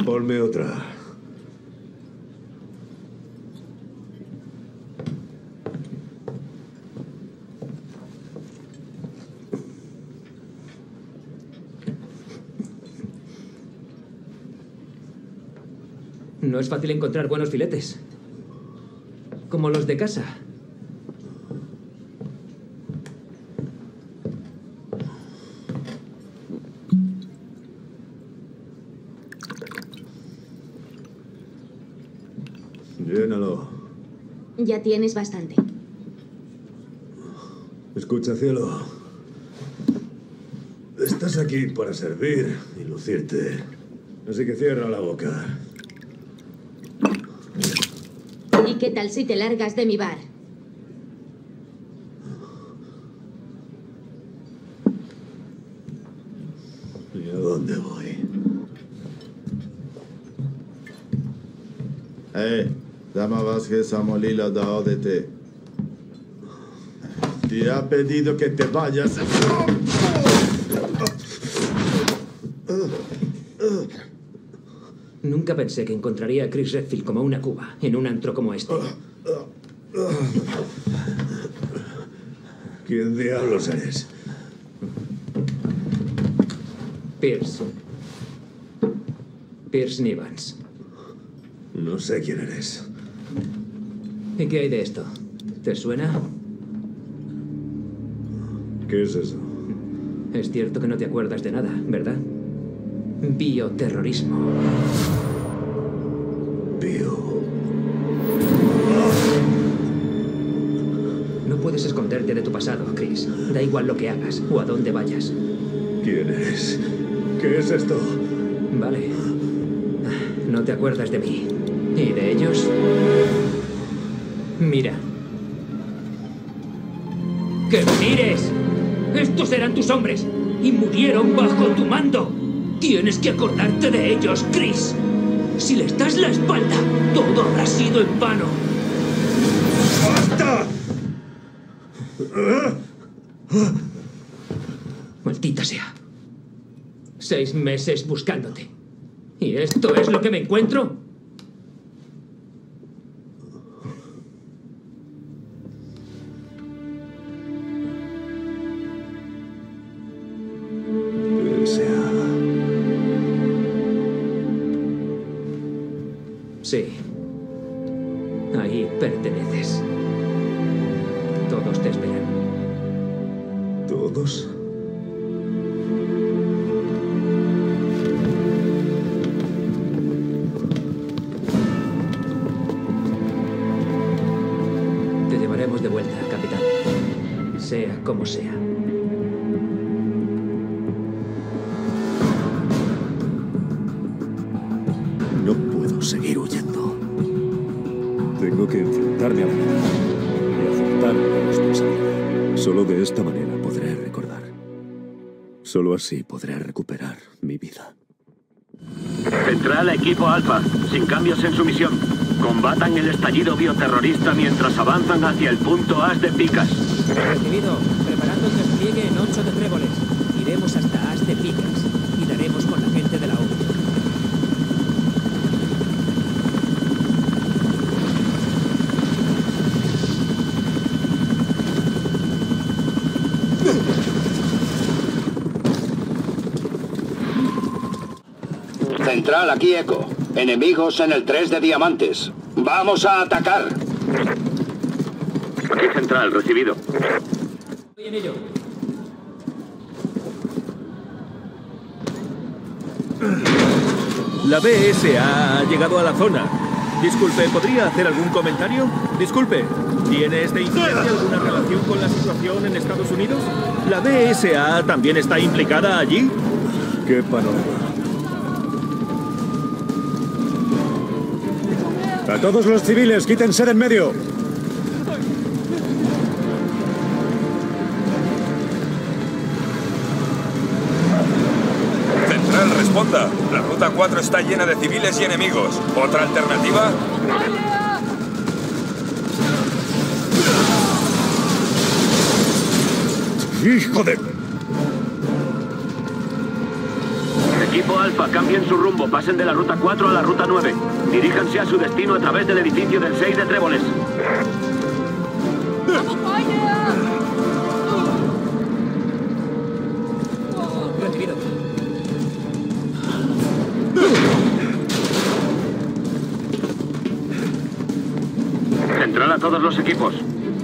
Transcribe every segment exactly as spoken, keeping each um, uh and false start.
Ponme otra. No es fácil encontrar buenos filetes. Como los de casa. Llénalo. Ya tienes bastante. Escucha, cielo. Estás aquí para servir y lucirte. Así que cierra la boca. ¿Y qué tal si te largas de mi bar? ¿Y a dónde voy? Eh, Dama Vázquez Amolila Daodete. Te ha pedido que te vayas. Nunca pensé que encontraría a Chris Redfield como una cuba en un antro como este. ¿Quién diablos eres? Pierce. Pierce Nivans. No sé quién eres. ¿Y qué hay de esto? ¿Te suena? ¿Qué es eso? Es cierto que no te acuerdas de nada, ¿verdad? Bioterrorismo. Bio. No puedes esconderte de tu pasado, Chris. Da igual lo que hagas o a dónde vayas. ¿Quién eres? ¿Qué es esto? Vale. No te acuerdas de mí. ¿Y de ellos? Mira. ¡Que mires! Estos eran tus hombres y murieron bajo tu mando. Tienes que acordarte de ellos, Chris. Si les das la espalda, todo habrá sido en vano. ¡Basta! Maldita sea. Seis meses buscándote. ¿Y esto es lo que me encuentro? Sí. Ahí perteneces. Todos te esperan. ¿Todos? Te llevaremos de vuelta, capitán. Sea como sea. No puedo seguir huyendo. Tengo que enfrentarme a la verdad y aceptar la responsabilidad. Solo de esta manera podré recordar. Solo así podré recuperar mi vida. Central a equipo Alfa, sin cambios en su misión. Combatan el estallido bioterrorista mientras avanzan hacia el punto As de Picas. Recibido. Preparando el despliegue en ocho de tréboles. Iremos hasta As de Picas y daremos con la gente de la O N U. Central, aquí Eco. Enemigos en el tres de diamantes. ¡Vamos a atacar! Aquí Central, recibido. Estoy en ello. La B S A ha llegado a la zona. Disculpe, ¿podría hacer algún comentario? Disculpe, ¿tiene este incidente alguna relación con la situación en Estados Unidos? ¿La B S A también está implicada allí? ¡Qué panorama! ¡A todos los civiles, quítense de en medio! Central, responda. La ruta cuatro está llena de civiles y enemigos. ¿Otra alternativa? ¡Hijo de...! Equipo Alfa, cambien su rumbo. Pasen de la ruta cuatro a la ruta nueve. Diríjanse a su destino a través del edificio del seis de Tréboles. Recibido. Central a todos los equipos.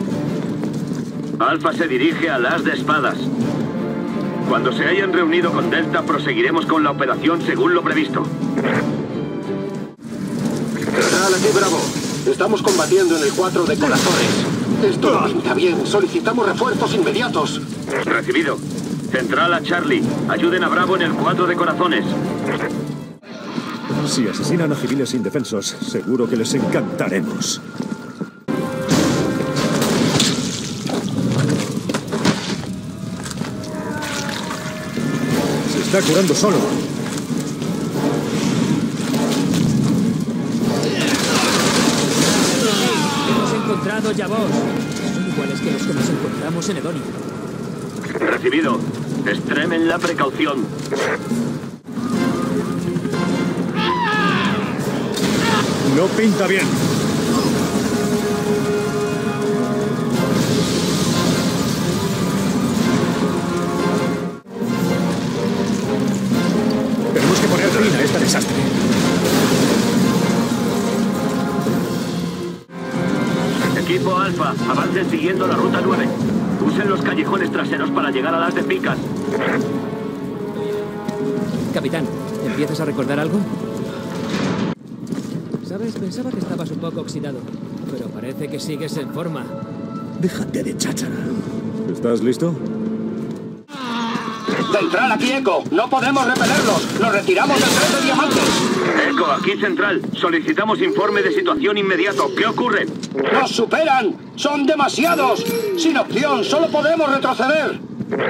Alfa se dirige al as de espadas. Cuando se hayan reunido con Delta, proseguiremos con la operación según lo previsto. Central, aquí Bravo. Estamos combatiendo en el cuatro de corazones. Esto no pinta bien. Solicitamos refuerzos inmediatos. Recibido. Central a Charlie. Ayuden a Bravo en el cuatro de corazones. Si asesinan a civiles indefensos, seguro que les encantaremos. Se está curando solo. Hemos encontrado Yavos. Son iguales que los que nos encontramos en Edonia. Recibido. Extremen la precaución. No pinta bien. Tenemos que poner fin a este desastre. Equipo Alfa, avancen siguiendo la ruta nueve. Usen los callejones traseros para llegar a las de Picas. Capitán, ¿empiezas a recordar algo? ¿Sabes? Pensaba que estabas un poco oxidado, pero parece que sigues en forma. Déjate de cháchara. ¿Estás listo? Central, aquí Eco. No podemos repelerlos. Nos retiramos del tren de diamantes. Eco, aquí Central. Solicitamos informe de situación inmediato. ¿Qué ocurre? ¡Nos superan! ¡Son demasiados! Sin opción, solo podemos retroceder.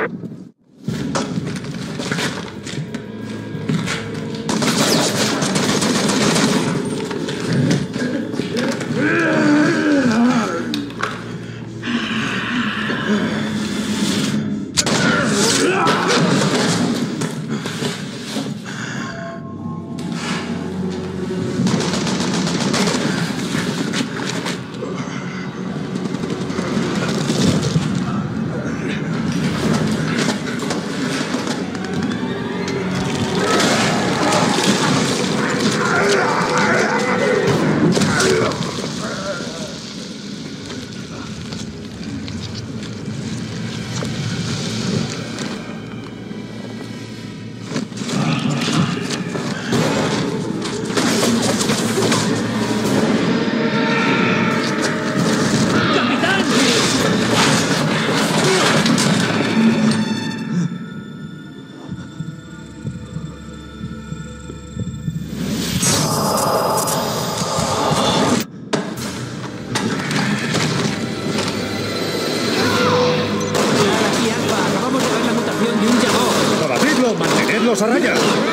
¡Mantenedlos a raya!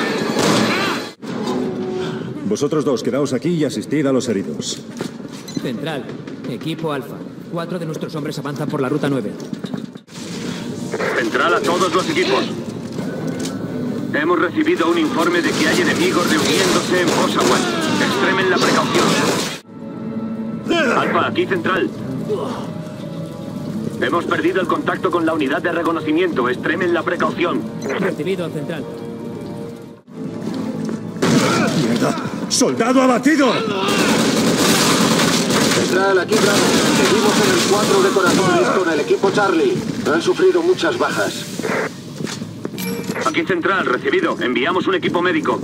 Vosotros dos, quedaos aquí y asistid a los heridos. Central, equipo Alfa. Cuatro de nuestros hombres avanzan por la ruta nueve. Central a todos los equipos. Hemos recibido un informe de que hay enemigos reuniéndose en Bosawat. Extremen la precaución. Alfa, aquí Central. Hemos perdido el contacto con la unidad de reconocimiento. Extremen la precaución. Recibido, Central. ¡Mierda! ¡Soldado abatido! Central, aquí Bravo. Seguimos en el cuatro de corazones con el equipo Charlie. Han sufrido muchas bajas. Aquí Central, recibido. Enviamos un equipo médico.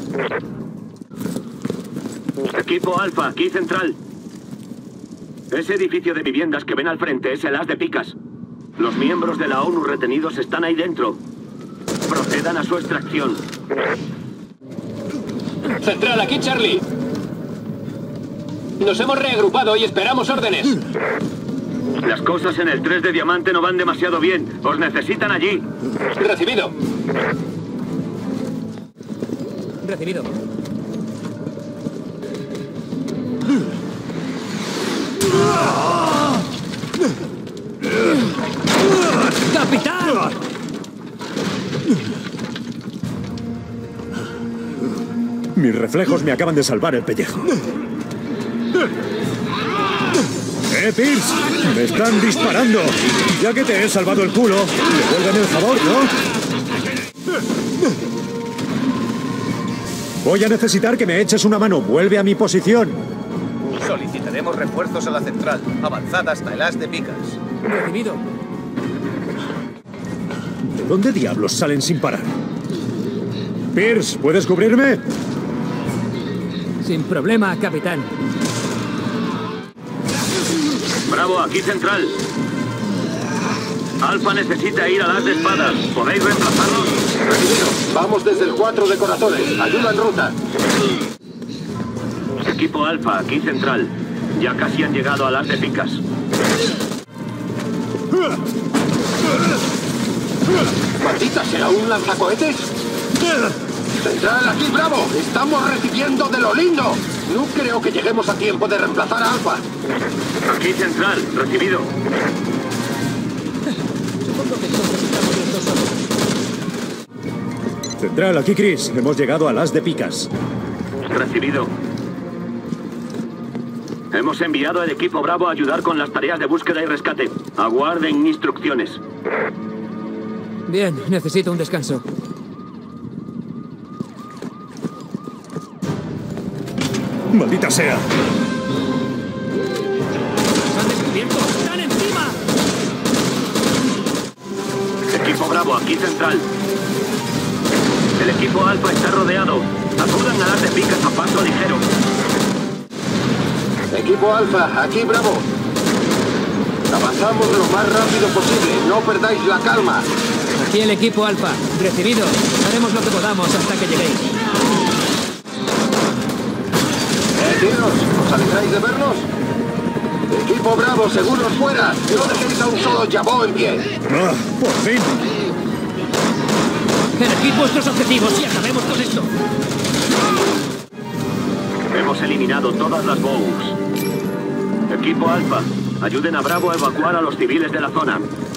Equipo Alfa, aquí Central. Ese edificio de viviendas que ven al frente es el as de Picas. Los miembros de la ONU retenidos están ahí dentro. Procedan a su extracción. Central, aquí Charlie. Nos hemos reagrupado y esperamos órdenes. Las cosas en el tres de diamante no van demasiado bien. Os necesitan allí. Recibido. Recibido. ¡Capitán! reflejos me acaban de salvar el pellejo. ¡Eh, Pierce! ¡Me están disparando! Ya que te he salvado el culo, devuélveme el favor, ¿no? Voy a necesitar que me eches una mano. Vuelve a mi posición. Solicitaremos refuerzos a la central. Avanzad hasta el as de picas. Recibido. ¿De dónde diablos salen sin parar? Pierce, ¿puedes cubrirme? Sin problema, capitán. Bravo, aquí central. Alfa necesita ir al as de espadas. ¿Podéis reemplazarnos? Recibido. Vamos desde el cuatro de corazones. Ayuda en ruta. Equipo Alfa, aquí central. Ya casi han llegado al as de picas. ¡Maldita sea, un lanzacohetes! Central, aquí Bravo. Estamos recibiendo de lo lindo. No creo que lleguemos a tiempo de reemplazar a Alfa. Aquí central, recibido. Supongo que entonces estamos los dos solos. Central, aquí Chris. Hemos llegado al as de picas. Recibido. Hemos enviado al equipo Bravo a ayudar con las tareas de búsqueda y rescate. Aguarden instrucciones. Bien, necesito un descanso. ¡Maldita sea! ¡Nos han descubierto! ¡Están encima! Equipo Bravo, aquí central. El equipo Alfa está rodeado. Acudan a las de picas a paso ligero. Equipo Alfa, aquí Bravo. Avanzamos lo más rápido posible. No perdáis la calma. Aquí el equipo Alfa. Recibido. Haremos lo que podamos hasta que lleguéis. Eh, tíos, ¿os alegráis de vernos? Equipo Bravo, seguros fuera. No dejéis a un solo Yabó en pie. ¡Ah, por fin! Elegid vuestros objetivos y acabemos con esto. Hemos eliminado todas las bows. Equipo Alfa, ayuden a Bravo a evacuar a los civiles de la zona.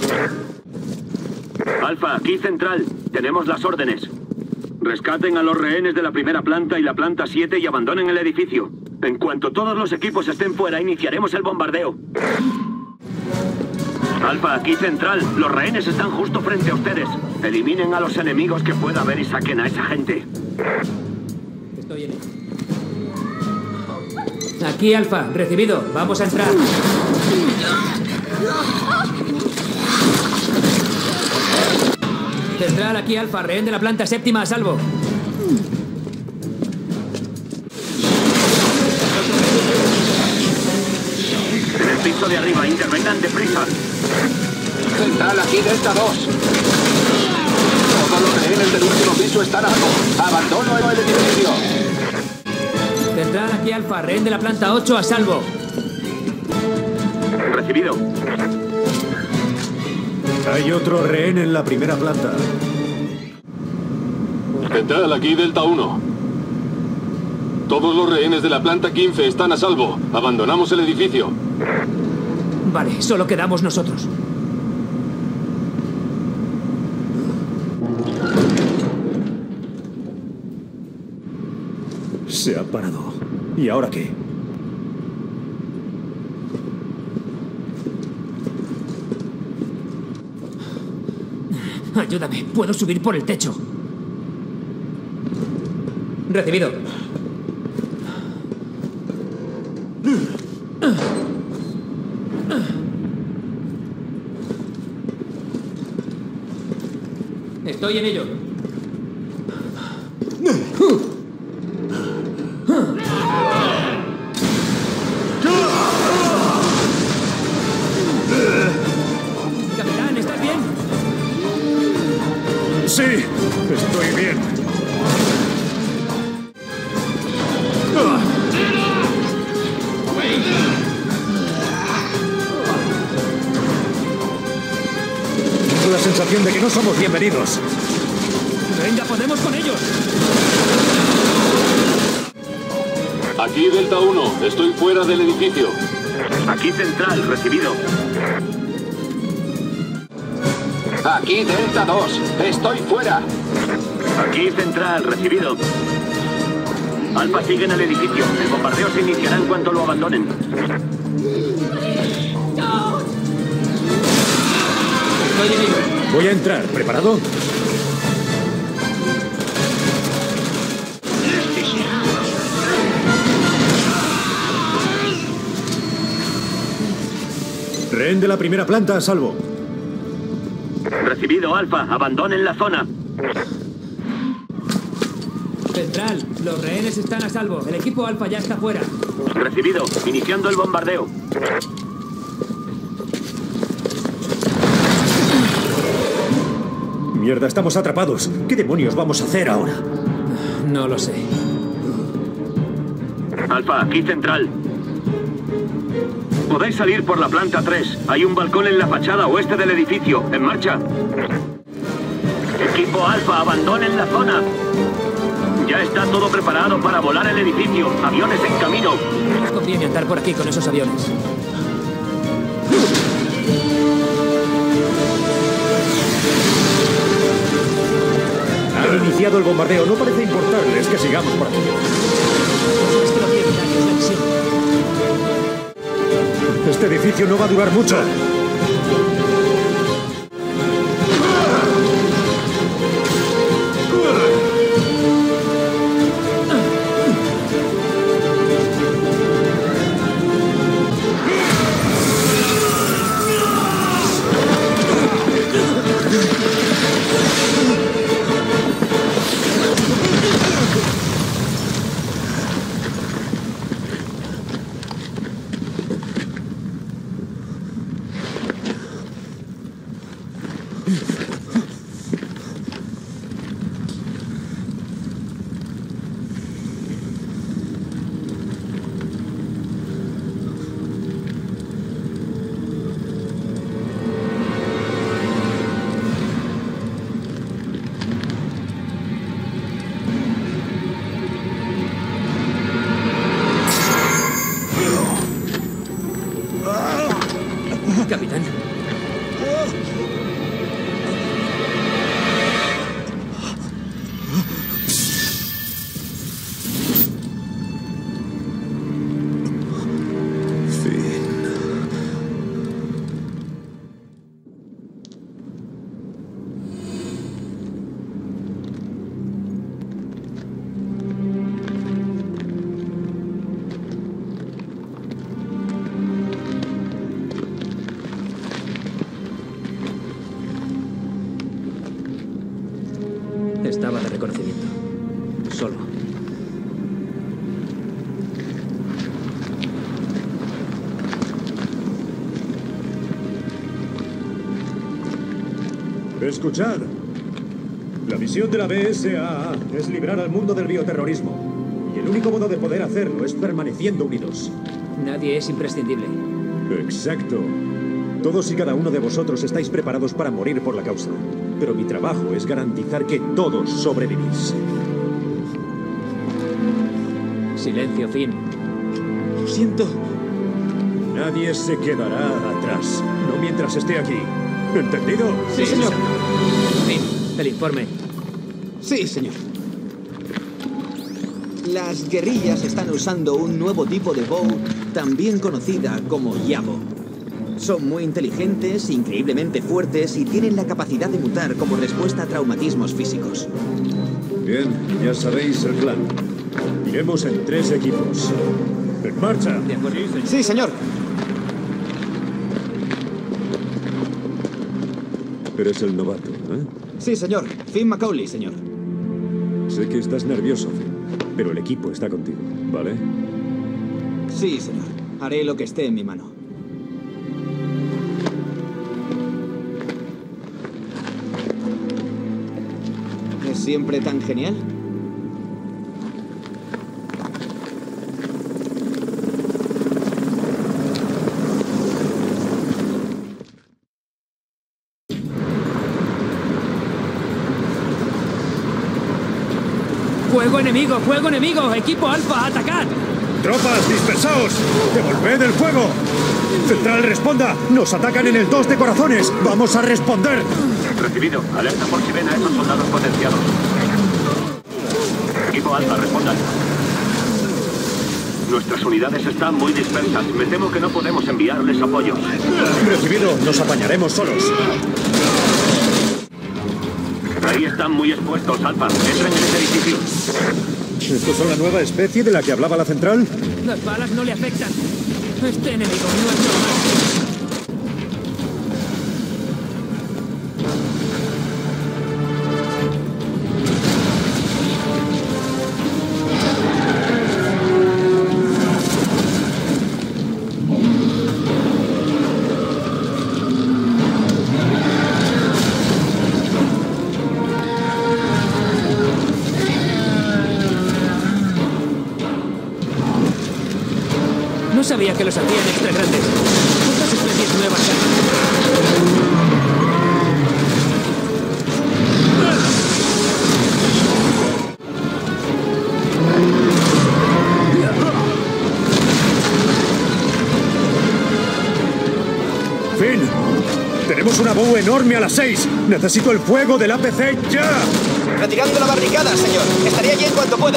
Alfa, aquí central. Tenemos las órdenes. Rescaten a los rehenes de la primera planta y la planta siete y abandonen el edificio. En cuanto todos los equipos estén fuera, iniciaremos el bombardeo. Alfa, aquí central. Los rehenes están justo frente a ustedes. Eliminen a los enemigos que pueda haber y saquen a esa gente. Estoy en ello. Aquí Alfa, recibido. Vamos a entrar. Central, aquí Alfa, rehén de la planta séptima a salvo. En el piso de arriba, intervengan deprisa. Central, aquí Delta dos. Todos los rehenes del último piso están a salvo. Abandono el edificio. Central, aquí Alfa, rehén de la planta ocho a salvo. Recibido. Hay otro rehén en la primera planta. Central, aquí Delta uno. Todos los rehenes de la planta quince están a salvo. Abandonamos el edificio. Vale, solo quedamos nosotros. Se ha parado. ¿Y ahora qué? Ayúdame, puedo subir por el techo. Recibido. Estoy en ello. Capitán, ¿estás bien? Sí, estoy bien. Tengo la sensación de que no somos bienvenidos. Venga, podemos con ellos. Aquí Delta uno. Estoy fuera del edificio. Aquí central, recibido. Aquí Delta dos. Estoy fuera. Aquí central, recibido. Alfa sigue en el edificio. El bombardeo se iniciará en cuanto lo abandonen. Voy a entrar. ¿Preparado? Rehén de la primera planta a salvo. Recibido, Alfa. Abandonen la zona. Central, los rehenes están a salvo. El equipo Alfa ya está fuera. Recibido. Iniciando el bombardeo. Mierda, estamos atrapados. ¿Qué demonios vamos a hacer ahora? No lo sé. Alfa, aquí Central. Podéis salir por la planta tres. Hay un balcón en la fachada oeste del edificio. En marcha. Equipo Alfa, abandonen la zona. Ya está todo preparado para volar el edificio. Aviones en camino. No os conviene andar por aquí con esos aviones. Han iniciado el bombardeo. No parece importarles que sigamos por aquí. Este edificio no va a durar mucho. Capitán. Estaba de reconocimiento. Solo. Escuchad. La misión de la B S A A es librar al mundo del bioterrorismo. Y el único modo de poder hacerlo es permaneciendo unidos. Nadie es imprescindible. Exacto. Todos y cada uno de vosotros estáis preparados para morir por la causa. Pero mi trabajo es garantizar que todos sobrevivís. Silencio, Finn. Lo siento. Nadie se quedará atrás. No mientras esté aquí. ¿Entendido? Sí, señor. Finn, el informe. Sí, señor. Las guerrillas están usando un nuevo tipo de bow, también conocida como Yabo. Son muy inteligentes, increíblemente fuertes y tienen la capacidad de mutar como respuesta a traumatismos físicos. Bien, ya sabéis el plan. Iremos en tres equipos. ¡En marcha! De acuerdo. Sí, señor. Eres el novato, ¿eh? Sí, señor. Finn Macaulay, señor. Sé que estás nervioso, Finn, pero el equipo está contigo, ¿vale? Sí, señor. Haré lo que esté en mi mano. ¿Es siempre tan genial? ¡Fuego enemigo! ¡Fuego enemigo! ¡Equipo Alfa, atacad! ¡Tropas, dispersaos! ¡Devolved el fuego! ¡Central, responda! ¡Nos atacan en el dos de corazones! ¡Vamos a responder! Recibido. Alerta por si ven a esos soldados potenciados. Equipo Alfa, respondan. Nuestras unidades están muy dispersas. Me temo que no podemos enviarles apoyo. Recibido, nos apañaremos solos. Ahí están muy expuestos, Alfa. Entren en ese edificio. ¿Estos son la nueva especie de la que hablaba la central? Las balas no le afectan. Este enemigo no es normal. No sabía que los hacían extra grandes. ¿Cuántas especies nuevas hay? ¡Finn! ¡Tenemos una bow enorme a las seis! ¡Necesito el fuego del A P C ya! Retirando la barricada, señor. Estaré allí en cuanto pueda.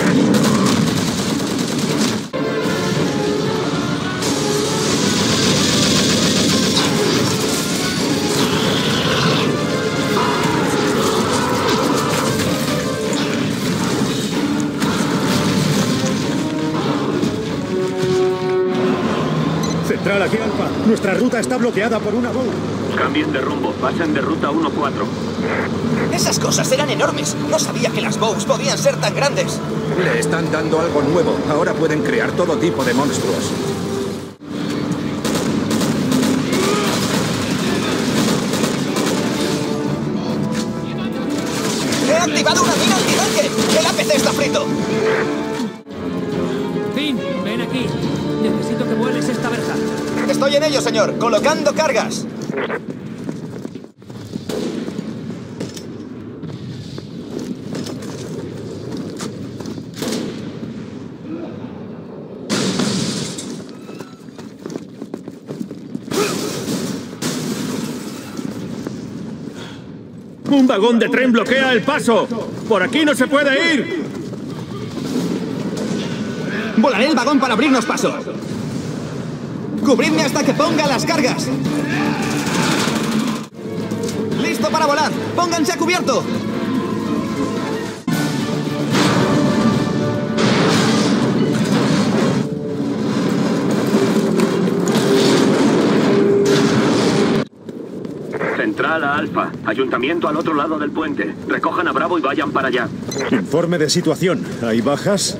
Central, aquí Alfa. Nuestra ruta está bloqueada por una bow. Cambien de rumbo. Pasen de ruta uno cuatro. Esas cosas eran enormes. No sabía que las bows podían ser tan grandes. Le están dando algo nuevo. Ahora pueden crear todo tipo de monstruos. ¡He activado una mina antitanque! ¡El A P C está frito! Finn, ven aquí. Necesito que vueles esta verja. Estoy en ello, señor. Colocando cargas. ¡Un vagón de tren bloquea el paso! ¡Por aquí no se puede ir! Volaré el vagón para abrirnos paso. Cubridme hasta que ponga las cargas. ¡Listo para volar! ¡Pónganse a cubierto! Central a Alfa. Ayuntamiento al otro lado del puente. Recojan a Bravo y vayan para allá. Informe de situación. ¿Hay bajas?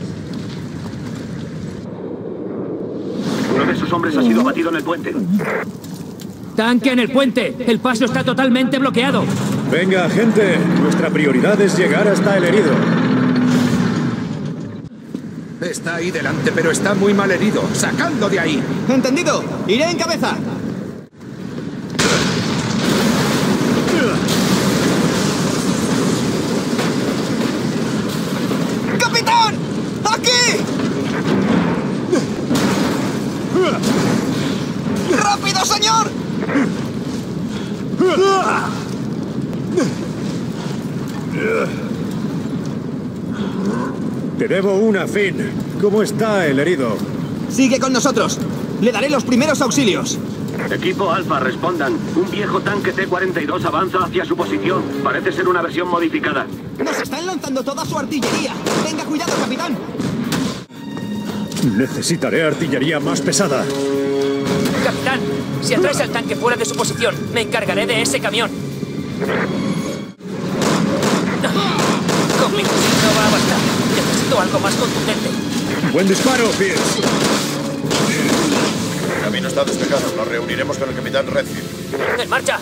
Uno de esos hombres ha sido abatido en el puente. ¡Tanque en el puente! ¡El paso está totalmente bloqueado! Venga, gente. Nuestra prioridad es llegar hasta el herido. Está ahí delante, pero está muy mal herido. ¡Sacadlo de ahí! ¡Entendido! ¡Iré en cabeza! ¡Capitán! ¡Aquí! ¡Rápido, señor! Te debo una, Finn. ¿Cómo está el herido? Sigue con nosotros. Le daré los primeros auxilios. Equipo Alfa, respondan. Un viejo tanque T cuarenta y dos avanza hacia su posición. Parece ser una versión modificada. ¡Nos están lanzando toda su artillería! ¡Tenga cuidado, capitán! Necesitaré artillería más pesada. Capitán, si atraes al tanque fuera de su posición, me encargaré de ese camión. Con mi fusil no va a bastar. Necesito algo más contundente. Buen disparo, Pierce. El camino está despejado. Nos reuniremos con el capitán Redfield. ¡En marcha!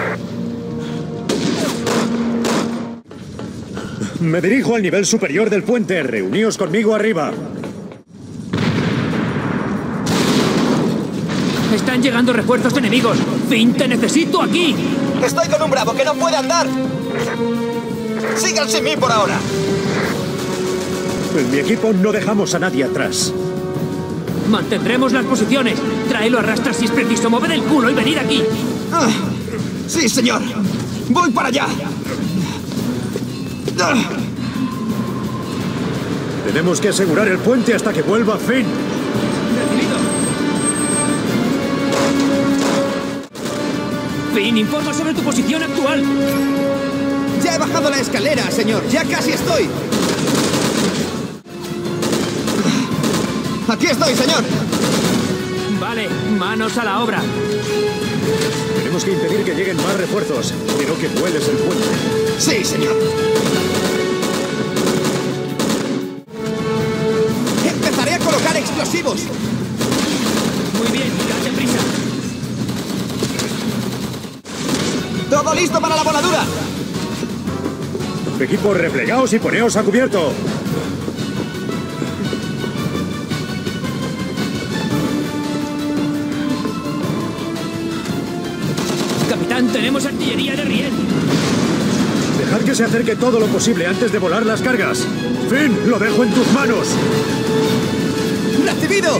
Me dirijo al nivel superior del puente. Reuníos conmigo arriba. Están llegando refuerzos enemigos. Finn, te necesito aquí. Estoy con un Bravo que no puede andar. Sigan sin mí por ahora. En mi equipo no dejamos a nadie atrás. Mantendremos las posiciones. Tráelo a rastras si es preciso. Moved el culo y venid aquí. Ah, sí, señor. Voy para allá. Ah. Tenemos que asegurar el puente hasta que vuelva Finn. Recibido. Finn, informa sobre tu posición actual. Ya he bajado la escalera, señor. Ya casi estoy. Aquí estoy, señor. Vale, manos a la obra. Tenemos que impedir que lleguen más refuerzos, pero que vueles el puente. Sí, señor. Empezaré a colocar explosivos. Muy bien, date prisa. Todo listo para la voladura. Equipo, replegaos y poneos a cubierto. Capitán, tenemos artillería de riel. Dejad que se acerque todo lo posible antes de volar las cargas. Finn, lo dejo en tus manos. ¡Recibido!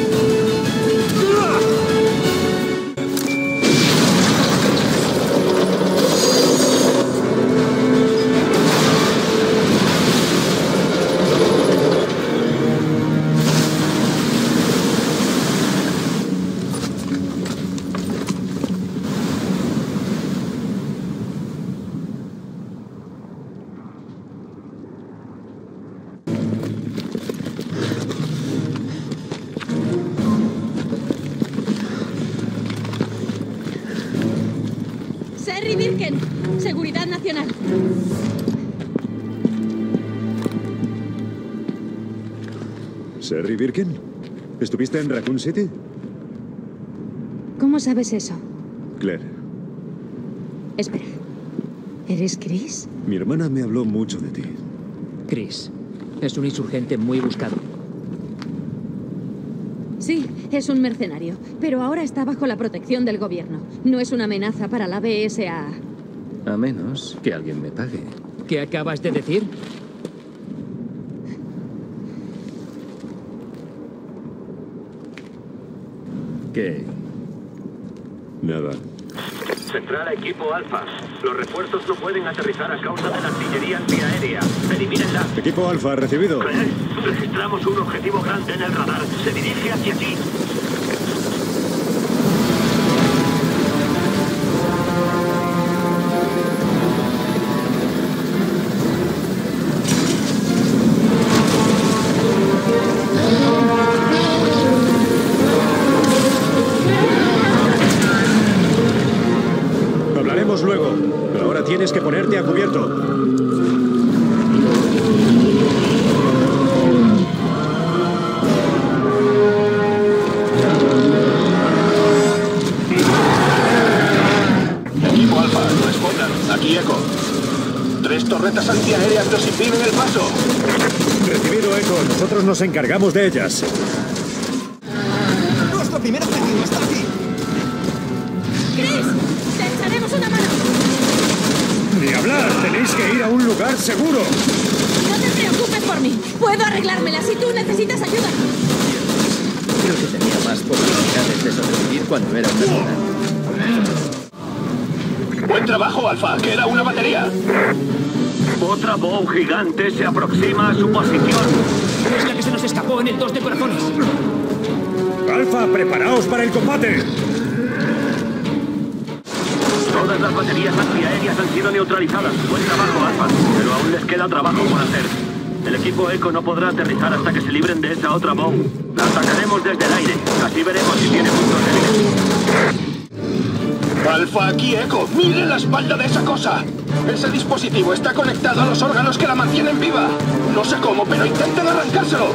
Serry Birken, Seguridad Nacional. ¿Serry Birken? ¿Estuviste en Raccoon City? ¿Cómo sabes eso? Claire. Espera. ¿Eres Chris? Mi hermana me habló mucho de ti. Chris, es un insurgente muy buscado. Sí, es un mercenario, pero ahora está bajo la protección del gobierno. No es una amenaza para la B S A A. A menos que alguien me pague. ¿Qué acabas de decir? ¿Qué? Nada. Central a equipo Alfa. Los refuerzos no pueden aterrizar a causa de la artillería antiaérea. Elimínenla. Equipo Alfa, recibido. ¿Qué? Registramos un objetivo grande en el radar. Se dirige hacia ti. Hablaremos luego, pero ahora tienes que ponerte a cubierto. Equipo Alfa, respondan. Aquí Echo. Tres torretas antiaéreas nos impiden el paso. Recibido, Echo. Nosotros nos encargamos de ellas. Nuestro primer objetivo está aquí. ¡Chris! ¡Te echaremos una mano! Ni hablar. Tenéis que ir a un lugar seguro. No te preocupes por mí. Puedo arreglármela si tú necesitas ayuda. Creo que tenía más posibilidades de sobrevivir cuando era un mercenario. Buen trabajo, Alfa. Queda una batería. Otra bow gigante se aproxima a su posición. Es la que se nos escapó en el dos de corazones. Alfa, preparaos para el combate. Todas las baterías antiaéreas han sido neutralizadas. Buen trabajo, Alfa. Pero aún les queda trabajo por hacer. El equipo Echo no podrá aterrizar hasta que se libren de esa otra bow. La atacaremos desde el aire. Así veremos si tiene puntos débiles. Alfa, aquí Echo. ¡Miren la espalda de esa cosa! Ese dispositivo está conectado a los órganos que la mantienen viva. No sé cómo, pero intenten arrancárselo.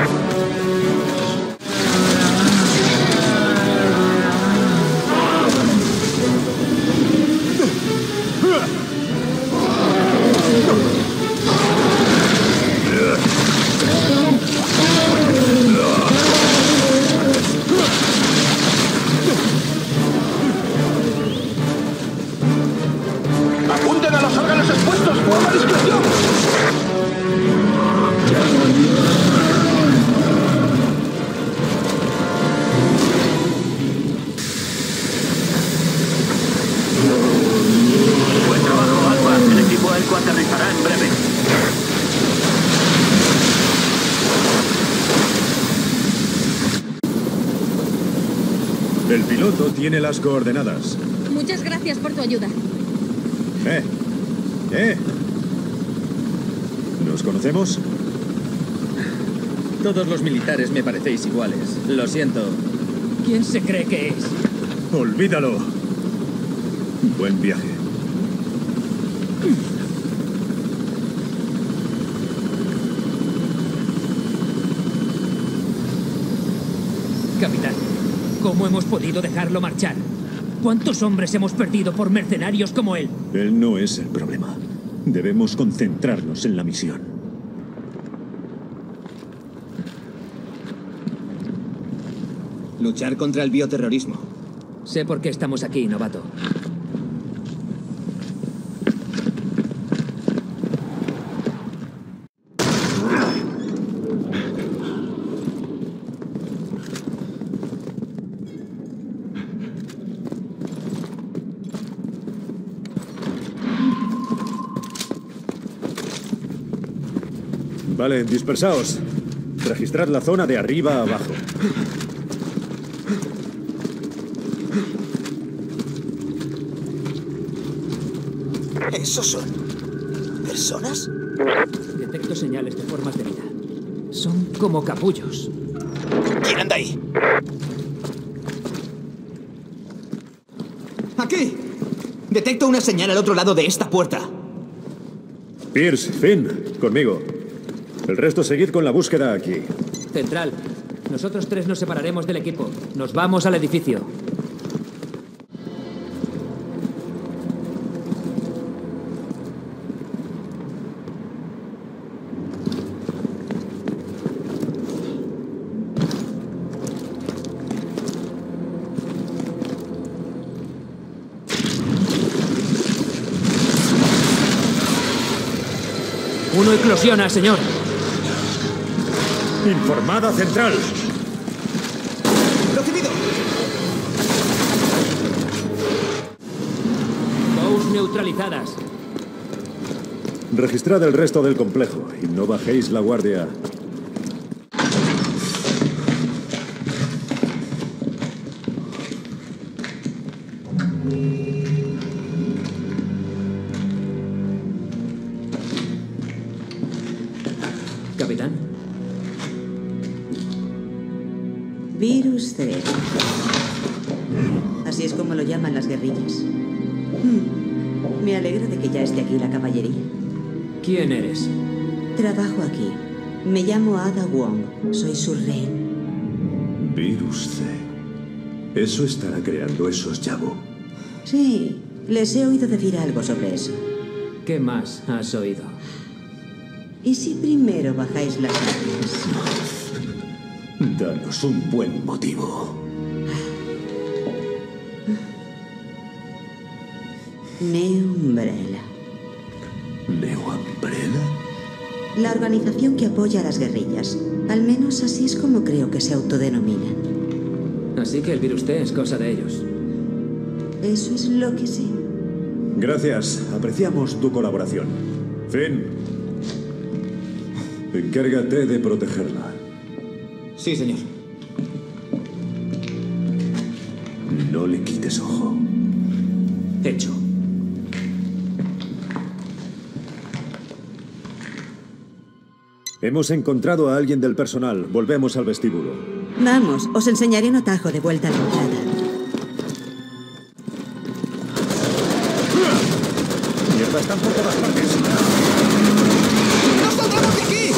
¡Apunten a los órganos expuestos! ¡Por la discreción! El piloto tiene las coordenadas. Muchas gracias por tu ayuda. ¡Eh! ¡Eh! ¿Nos conocemos? Todos los militares me parecéis iguales. Lo siento. ¿Quién se cree que es? Olvídalo. Buen viaje. Capitán, ¿cómo hemos podido dejarlo marchar? ¿Cuántos hombres hemos perdido por mercenarios como él? Él no es el problema. Debemos concentrarnos en la misión. Luchar contra el bioterrorismo. Sé por qué estamos aquí, novato. Vale, dispersaos. Registrad la zona de arriba a abajo. ¿Esos son personas? Detecto señales de formas de vida. Son como capullos. ¿Quién anda ahí? ¡Aquí! Detecto una señal al otro lado de esta puerta. Pierce, Finn, conmigo. El resto seguid con la búsqueda aquí. Central, nosotros tres nos separaremos del equipo. Nos vamos al edificio. Uno eclosiona, señor. Informada central. ¡Recibido! Dos neutralizadas. Registrad el resto del complejo y no bajéis la guardia. Capitán. Virus C. Así es como lo llaman las guerrillas. Hmm. Me alegro de que ya esté aquí la caballería. ¿Quién eres? Trabajo aquí. Me llamo Ada Wong. Soy su rehén. Virus C. Eso estará creando esos Yabu. Sí, les he oído decir algo sobre eso. ¿Qué más has oído? ¿Y si primero bajáis las armas? Danos un buen motivo. Neo Umbrella. ¿Neo Umbrella? La organización que apoya a las guerrillas. Al menos así es como creo que se autodenominan. Así que el virus T es cosa de ellos. Eso es lo que sé. Gracias. Apreciamos tu colaboración. Finn, encárgate de protegerla. Sí, señor. No le quites ojo. Hecho. Hemos encontrado a alguien del personal. Volvemos al vestíbulo. Vamos, os enseñaré un atajo de vuelta a la entrada. ¡Mierda, están por todas partes! ¡No saldremos de aquí!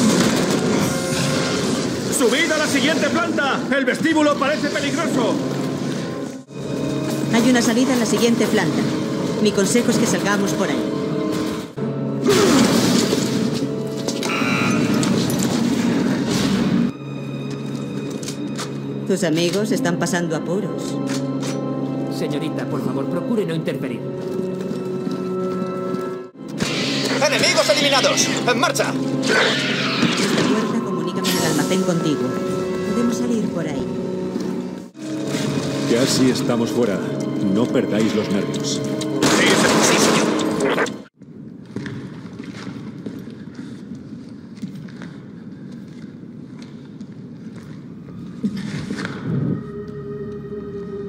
¡Subid a la siguiente planta! ¡El vestíbulo parece peligroso! Hay una salida en la siguiente planta. Mi consejo es que salgamos por ahí. Tus amigos están pasando apuros. Señorita, por favor, procure no interferir. ¡Enemigos eliminados! ¡En marcha! Esta puerta comunica con el almacén contiguo. Podemos salir por ahí. Casi estamos fuera. No perdáis los nervios. Sí, sí, señor.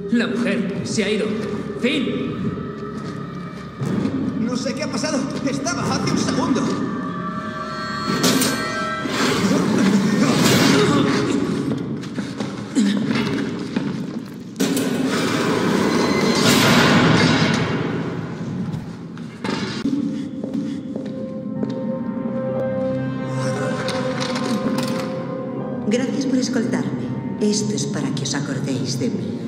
La mujer se ha ido. ¡Fin! No sé qué ha pasado. Estaba hace un segundo. Gracias por escoltarme. Esto es para que os acordéis de mí.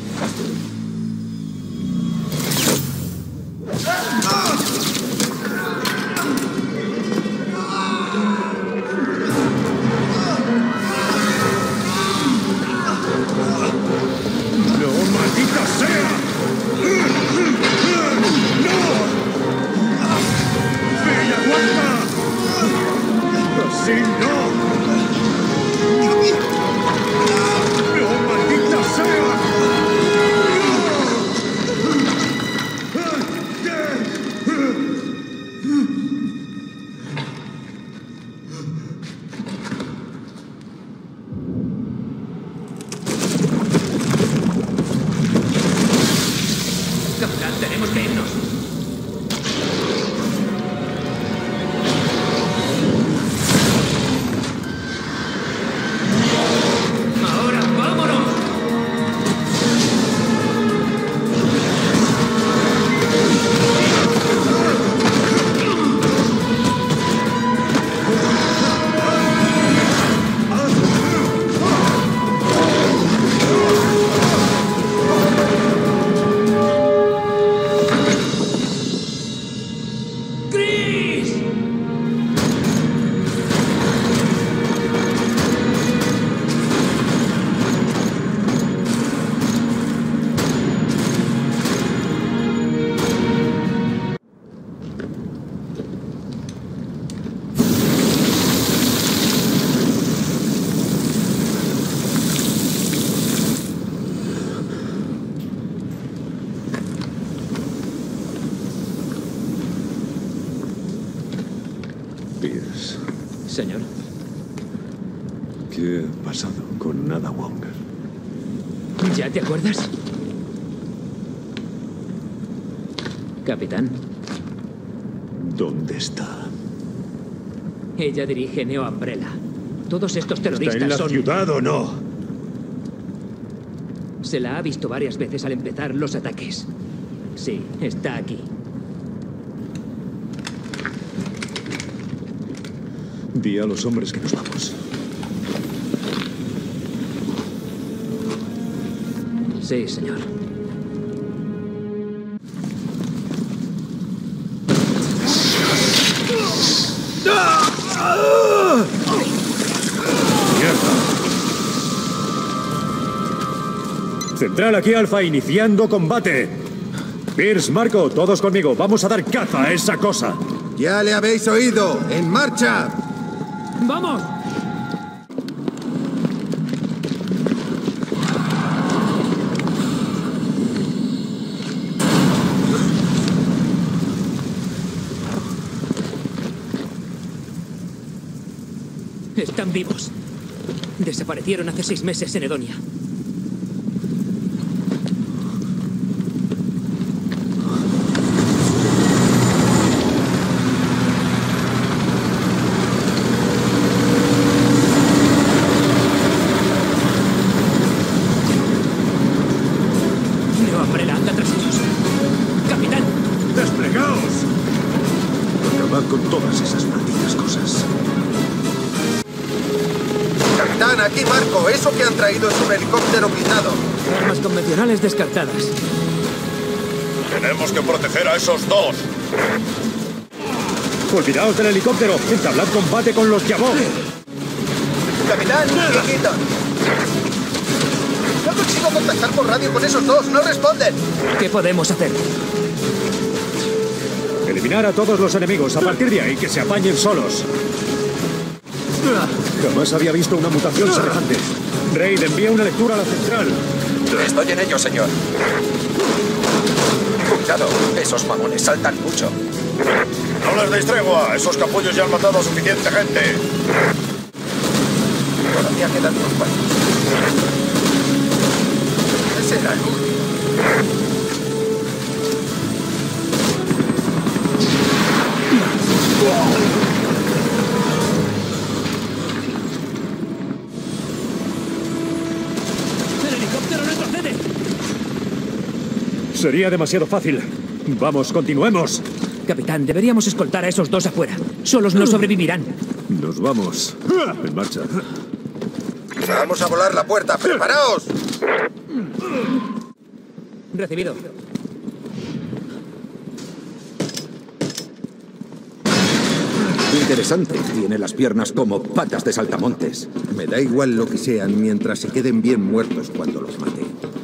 Tenemos que irnos. Ahora, vámonos. Pierce. Señor. ¿Qué ha pasado con Nada Wong? ¿Ya te acuerdas? Capitán. ¿Dónde está? Ella dirige Neo Umbrella. Todos estos terroristas ¿Está en la son... ciudad o no? Se la ha visto varias veces al empezar los ataques. Sí, está aquí. Di a los hombres que nos vamos. Sí, señor. Central aquí, Alfa, iniciando combate. Pierce, Marco, todos conmigo. Vamos a dar caza a esa cosa. Ya le habéis oído. ¡En marcha! ¡Vamos! Están vivos. Desaparecieron hace seis meses en Edonia. Neo Umbrella anda tras ellos. ¡Capitán! ¡Desplegaos! Acabad con todas esas malditas cosas. Capitán, aquí Marco. Eso que han traído es un helicóptero blindado. Armas convencionales descartadas. Tenemos que proteger a esos dos. Olvidaos del helicóptero. Entablad combate con los Yavó. Capitán, Nikita. No consigo contactar por radio con esos dos. No responden. ¿Qué podemos hacer? Eliminar a todos los enemigos. A partir de ahí, que se apañen solos. Jamás había visto una mutación semejante. Raid, envía una lectura a la central. Estoy en ello, señor. Cuidado, esos mamones saltan mucho. No les deis tregua. Esos capullos ya han matado a suficiente gente. Todavía quedan unos cuantos. Ese era el último. Sería demasiado fácil. Vamos, continuemos. Capitán, deberíamos escoltar a esos dos afuera. Solos no sobrevivirán. Nos vamos. En marcha. Vamos a volar la puerta. ¡Preparaos! Recibido. Interesante. Tiene las piernas como patas de saltamontes. Me da igual lo que sean mientras se queden bien muertos cuando los mate.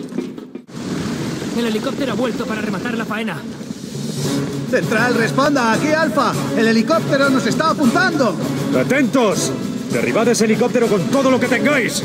El helicóptero ha vuelto para rematar la faena. Central, responda. Aquí Alfa. El helicóptero nos está apuntando. ¡Atentos! Derribad ese helicóptero con todo lo que tengáis.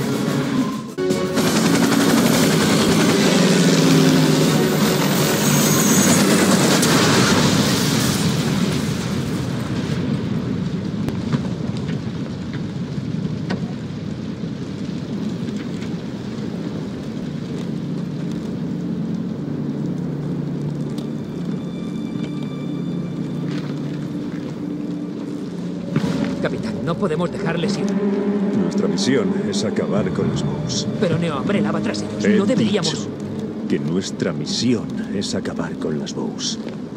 Capitán, no podemos dejarles ir. Nuestra misión es acabar con los Bows. Pero Neo Umbrella va tras ellos. He No deberíamos... dicho que nuestra misión es acabar con las Bows.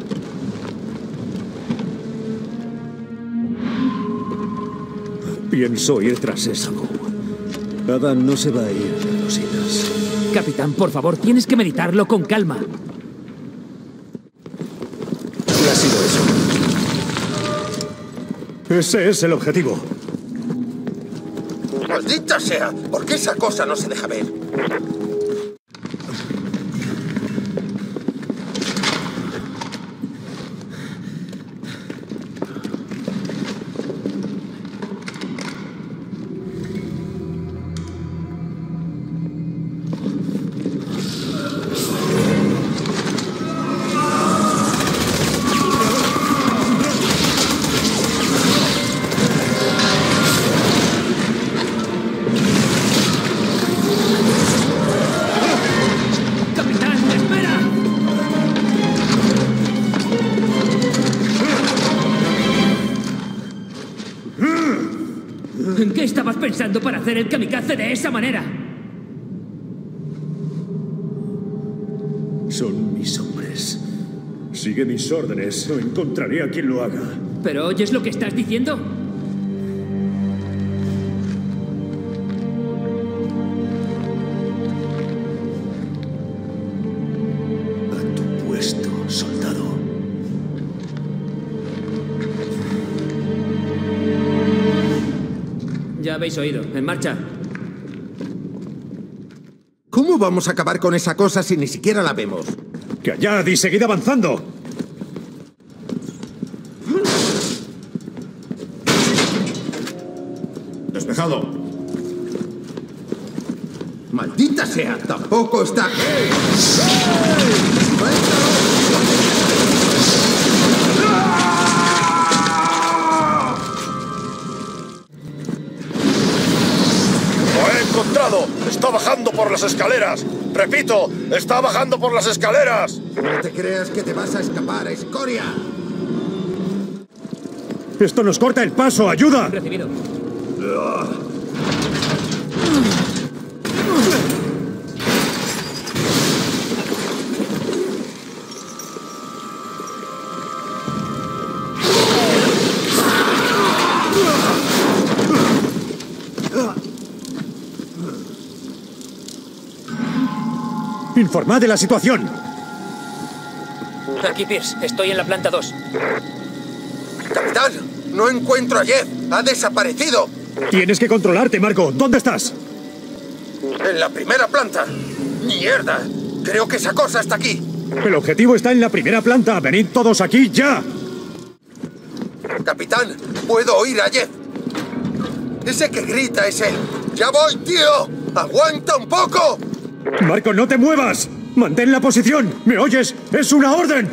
Pienso ir tras esa Bow. Adam no se va a ir de rositas. Capitán, por favor, tienes que meditarlo con calma. ¿Qué ha sido eso? Ese es el objetivo. ¡Maldita sea! ¿Por qué esa cosa no se deja ver? ¿En qué estabas pensando para hacer el kamikaze de esa manera? Son mis hombres. Sigue mis órdenes o encontraré a quien lo haga. ¿Pero oyes lo que estás diciendo? A tu puesto, soldado. Ya habéis oído. En marcha. ¿Cómo vamos a acabar con esa cosa si ni siquiera la vemos? ¡Callad y seguid avanzando! Despejado. ¡Maldita sea! ¡Tampoco está! ¡Hey! ¡Lo he encontrado! ¡Está bajando por las escaleras! ¡Repito! ¡Está bajando por las escaleras! No te creas que te vas a escapar, escoria. ¡Esto nos corta el paso! ¡Ayuda! Recibido. ¡Informad de la situación! Aquí, Pierce. Estoy en la planta dos. ¡Capitán! ¡No encuentro a Jeff! ¡Ha desaparecido! Tienes que controlarte, Marco. ¿Dónde estás? ¡En la primera planta! ¡Mierda! Creo que esa cosa está aquí. El objetivo está en la primera planta. ¡Venid todos aquí, ya! Capitán, puedo oír a Jeff. Ese que grita es él. ¡Ya voy, tío! ¡Aguanta un poco! Marco, no te muevas. Mantén la posición. ¿Me oyes? ¡Es una orden!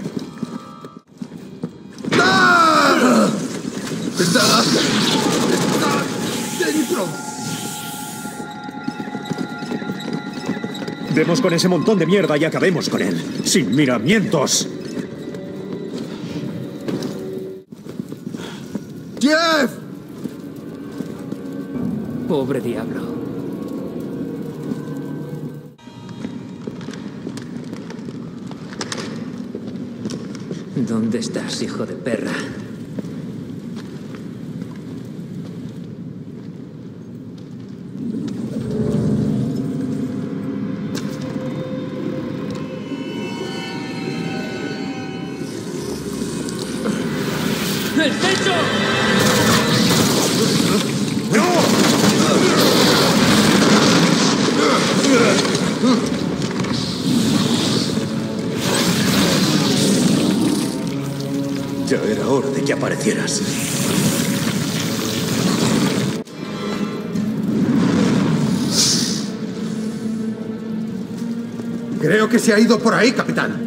¡Ah! Está... Está dentro. Demos con ese montón de mierda y acabemos con él. Sin miramientos. ¡Jeff! Pobre diablo. ¿Dónde estás, hijo de perra? ¡El techo! Ya era hora de que aparecieras. Creo que se ha ido por ahí, capitán.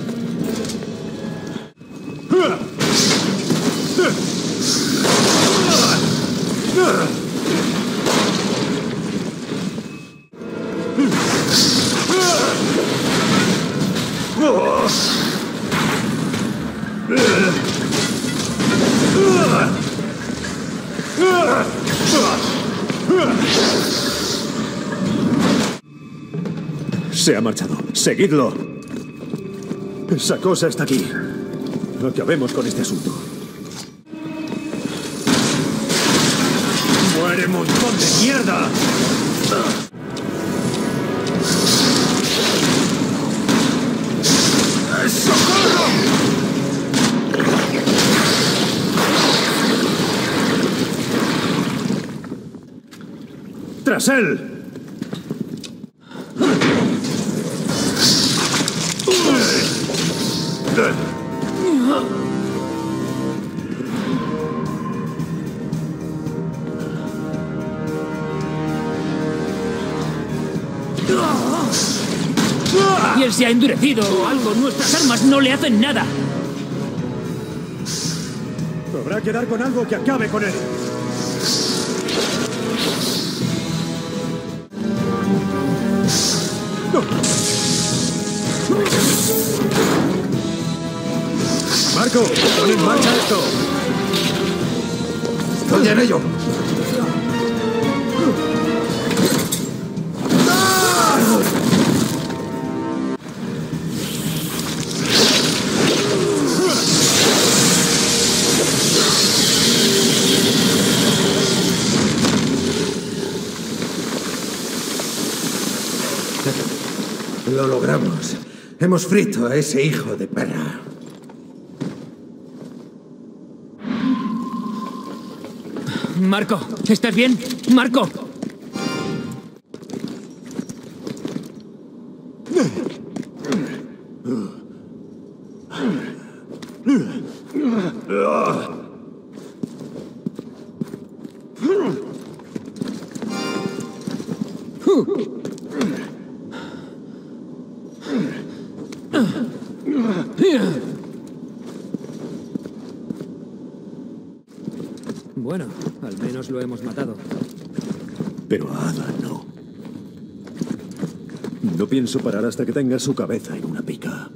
Se ha marchado. ¡Seguidlo! Esa cosa está aquí. Acabemos con este asunto. ¡Muere, montón de mierda! ¡Socorro! ¡Tras él! Y él se ha endurecido o algo. Nuestras armas no le hacen nada. Habrá que dar con algo que acabe con él. No. Marco, pon en marcha esto. Estoy en ello. Lo logramos. Hemos frito a ese hijo de perra. Marco, ¿estás bien? Marco. Bueno, al menos lo hemos matado. Pero a Ada no. No pienso parar hasta que tenga su cabeza en una pica.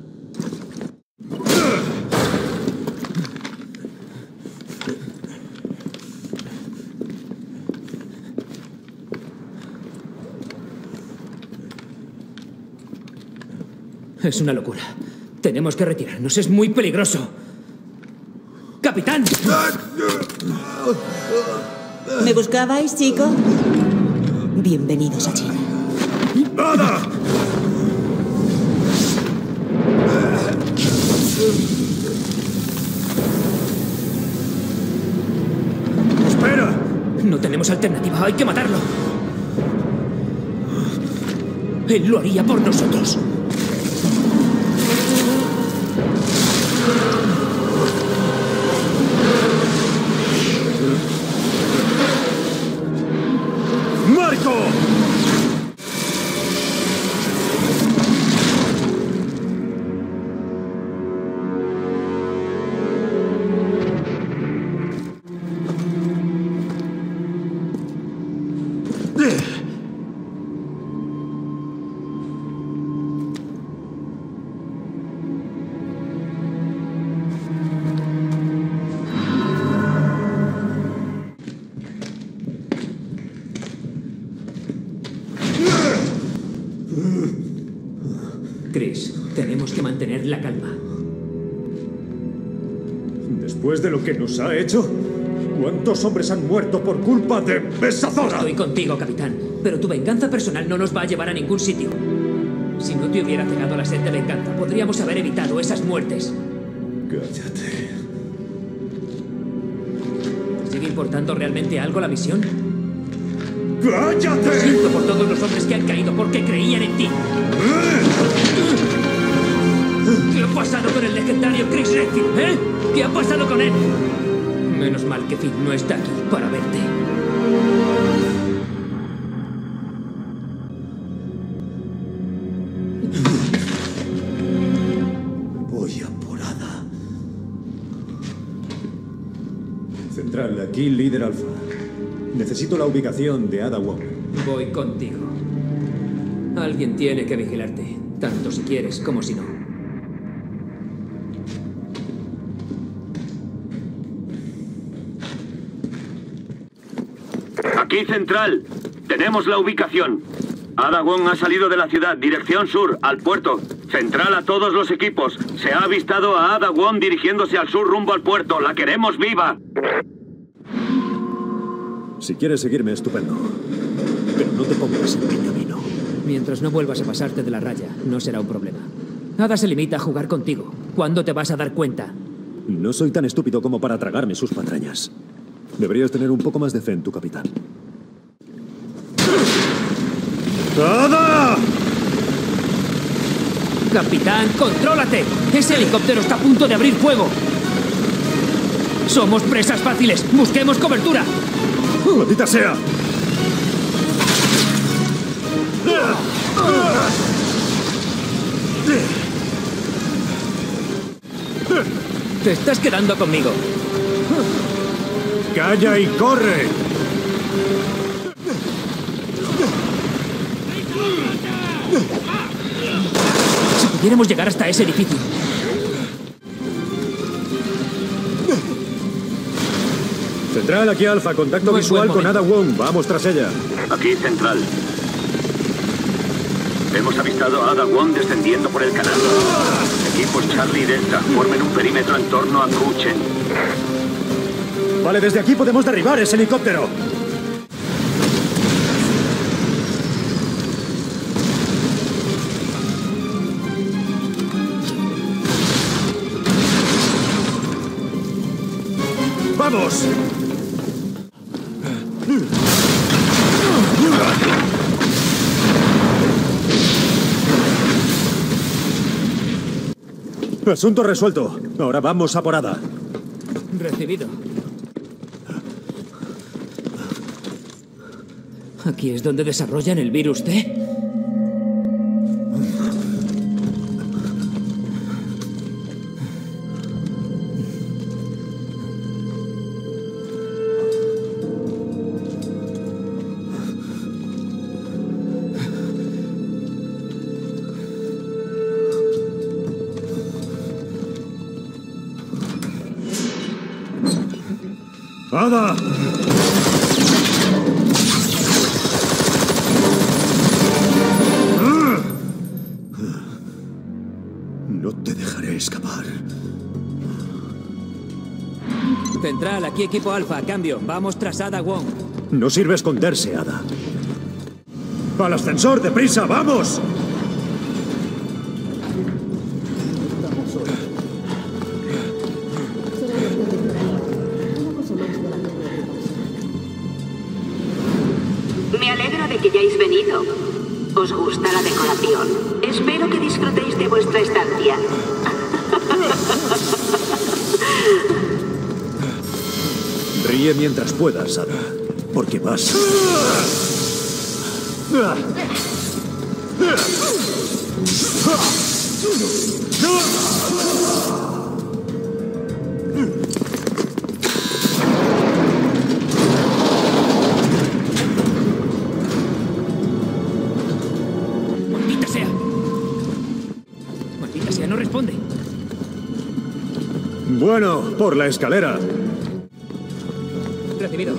Es una locura. Tenemos que retirarnos. Es muy peligroso. ¡Capitán! ¿Me buscabais, chico? Bienvenidos a China. ¡Ada! ¡Espera! No tenemos alternativa. Hay que matarlo. Él lo haría por nosotros. ¡Marco! Chris, tenemos que mantener la calma. Después de lo que nos ha hecho, ¿cuántos hombres han muerto por culpa de Besazora? Estoy contigo, capitán. Pero tu venganza personal no nos va a llevar a ningún sitio. Si no te hubiera cegado la sed de venganza, podríamos haber evitado esas muertes. Cállate. ¿Te sigue importando realmente algo la misión? ¡Cállate! Lo siento por todos los hombres que han caído porque creían en ti. ¿Qué ha pasado con el legendario Chris Redfield, eh? ¿Qué ha pasado con él? Menos mal que Finn no está aquí para verte. Voy a por Ada. Central, aquí líder alfa. Necesito la ubicación de Ada Wong. Voy contigo. Alguien tiene que vigilarte, tanto si quieres como si no. Aquí Central. Tenemos la ubicación. Ada Wong ha salido de la ciudad, dirección sur, al puerto. Central a todos los equipos. Se ha avistado a Ada Wong dirigiéndose al sur rumbo al puerto. ¡La queremos viva! Si quieres seguirme, estupendo. Pero no te pongas en mi camino. Mientras no vuelvas a pasarte de la raya, no será un problema. Ada se limita a jugar contigo. ¿Cuándo te vas a dar cuenta? No soy tan estúpido como para tragarme sus patrañas. Deberías tener un poco más de fe en tu capitán. ¡Ada! Capitán, contrólate. Ese helicóptero está a punto de abrir fuego. Somos presas fáciles. Busquemos cobertura. ¡Maldita sea! Te estás quedando conmigo. ¡Calla y corre! Si pudiéramos llegar hasta ese edificio. Central, aquí Alfa. Contacto Buen, visual buen con Ada Wong. Vamos tras ella. Aquí Central. Hemos avistado a Ada Wong descendiendo por el canal. Equipos Charlie y Delta formen un perímetro en torno a Kuchen. Vale, desde aquí podemos derribar ese helicóptero. ¡Vamos! Asunto resuelto. Ahora vamos a por Ada. Recibido. ¿Aquí es donde desarrollan el virus T? ¡Ada! No te dejaré escapar. Central, aquí equipo Alfa, cambio. Vamos tras Ada Wong. No sirve esconderse, Ada. ¡Al ascensor, deprisa, vamos! Me alegro de que hayáis venido. ¿Os gusta la decoración? Espero que disfrutéis de vuestra estancia. Ríe mientras puedas, Ada, porque vas. ¡Maldita sea! ¡Maldita sea, no responde! Bueno, por la escalera. Recibido.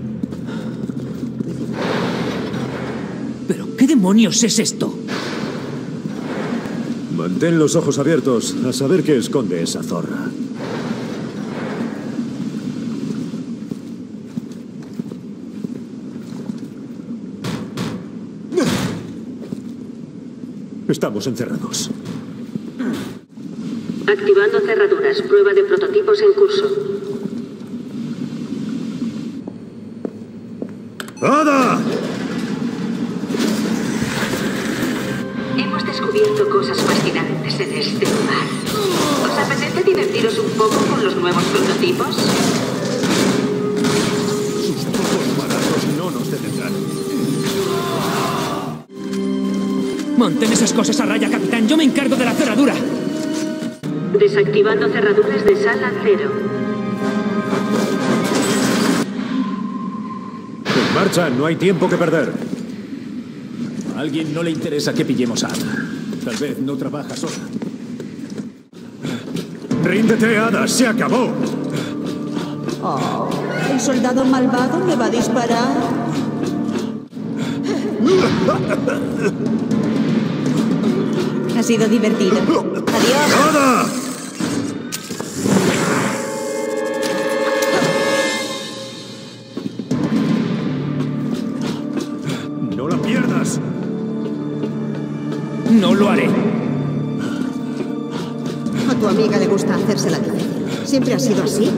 ¿Pero qué demonios es esto? Mantén los ojos abiertos a saber qué esconde esa zorra. Estamos encerrados. Activando cerraduras. Prueba de prototipos en curso. ¡Ada! Hemos descubierto cosas fascinantes en este lugar. ¿Os apetece divertiros un poco con los nuevos prototipos? Sus pocos baratos no nos detendrán. Mantén esas cosas a raya, capitán. Yo me encargo de la cerradura. Desactivando cerraduras de sala cero. En marcha, no hay tiempo que perder. A alguien no le interesa que pillemos a Ada. Tal vez no trabaja sola. ¡Ríndete, Ada! ¡Se acabó! Oh, ¿el soldado malvado me va a disparar? Ha sido divertido. Adiós. ¡Ada! ¡No la pierdas! No lo haré. A tu amiga le gusta hacerse la difícil. ¿Siempre ha sido así?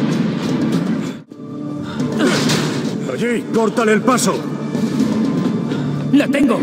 Allí, córtale el paso. ¡La tengo!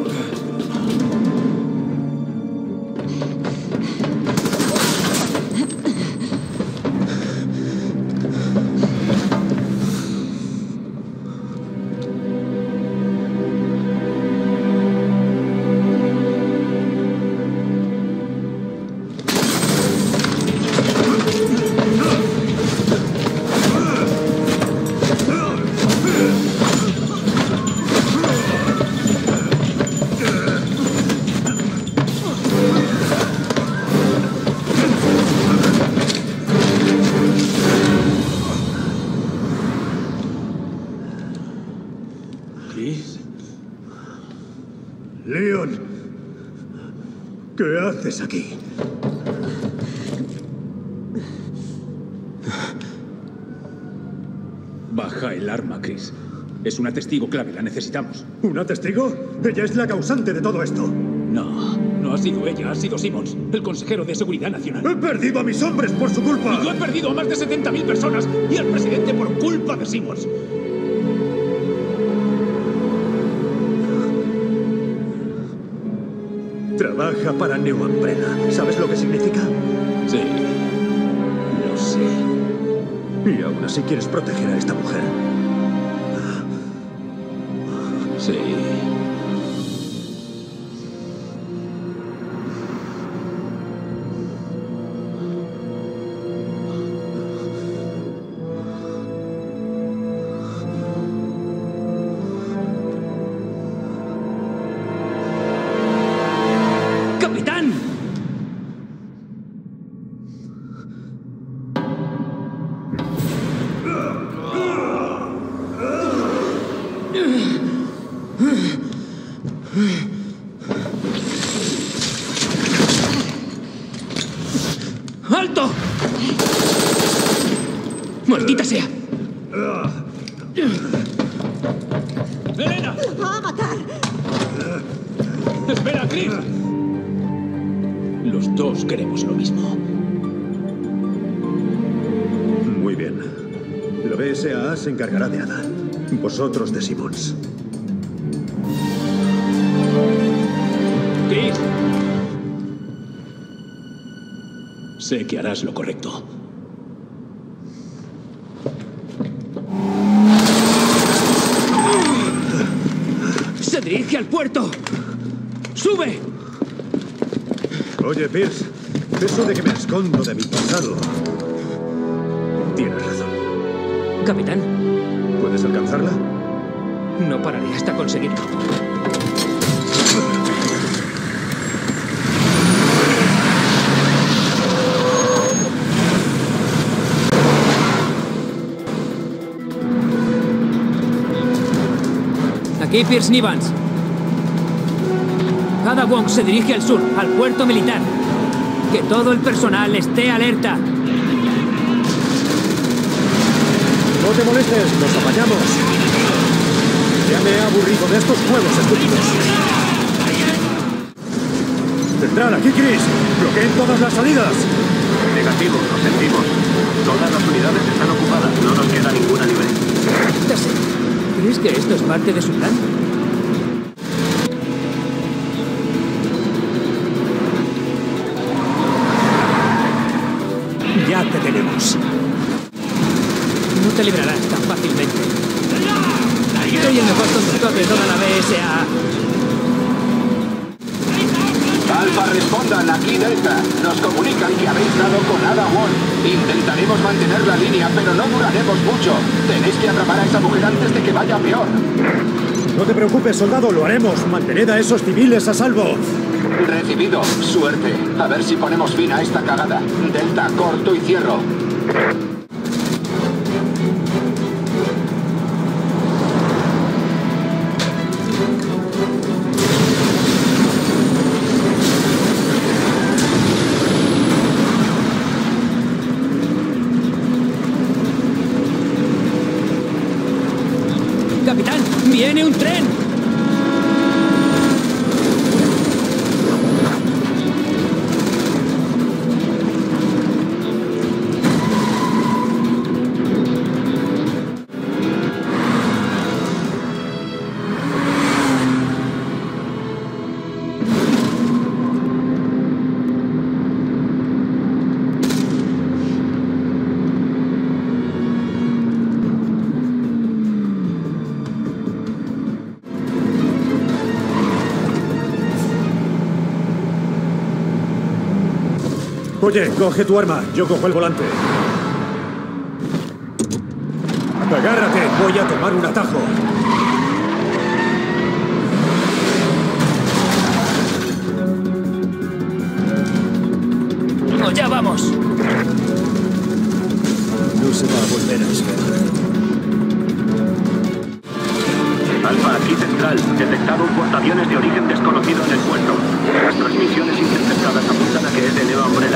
Leon, ¿qué haces aquí? Baja el arma, Chris. Es una testigo clave, la necesitamos. ¿Una testigo? Ella es la causante de todo esto. No, no ha sido ella, ha sido Simmons, el consejero de Seguridad Nacional. ¡He perdido a mis hombres por su culpa! Y yo he perdido a más de setenta mil personas y al presidente por culpa de Simmons. Trabaja para New Umbrella. ¿Sabes lo que significa? Sí, lo sé. Y aún así quieres proteger a esta mujer. Sí. ¡Alto! ¡Maldita sea! ¡Elena! ¡La va a matar! ¡Espera, Chris! Los dos queremos lo mismo. Muy bien. La B S A A se encargará de Ada. Vosotros de Simmons. Chris. Sé que harás lo correcto. ¡Se dirige al puerto! ¡Sube! Oye, Pierce, eso de que me escondo de mi pasado... Tienes razón. Capitán. ¿Puedes alcanzarla? No pararé hasta conseguirlo. Aquí Pierce Nivans. Ada Wong se dirige al sur, al puerto militar. Que todo el personal esté alerta. No te molestes, nos apañamos. Ya me he aburrido de estos juegos estúpidos. Central, aquí Chris. Bloqueen todas las salidas. Negativo, lo sentimos. Todas las unidades están ocupadas. No nos queda ninguna libre. ¿Crees que esto es parte de su plan? Ya te tenemos. No te librarás tan fácilmente. Soy el mejor conductor de toda la B S A. Alfa, respondan, aquí Delta. Nos comunican que habéis dado con Ada Wong. Intentaremos mantener la línea, pero no duraremos mucho. Tenéis que atrapar a esa mujer antes de que vaya peor. No te preocupes, soldado, lo haremos. Mantened a esos civiles a salvo. Recibido. Suerte. A ver si ponemos fin a esta cagada. Delta, corto y cierro. ¡Capitán! ¡Viene un tren! Oye, coge tu arma, yo cojo el volante. Agárrate, voy a tomar un atajo. ¡No, ya vamos! No se va a volver a esperar. Alfa, aquí Central. Detectado un portaaviones de origen desconocido en el puerto. Las transmisiones interceptadas apuntan a que es de Neo Umbrella.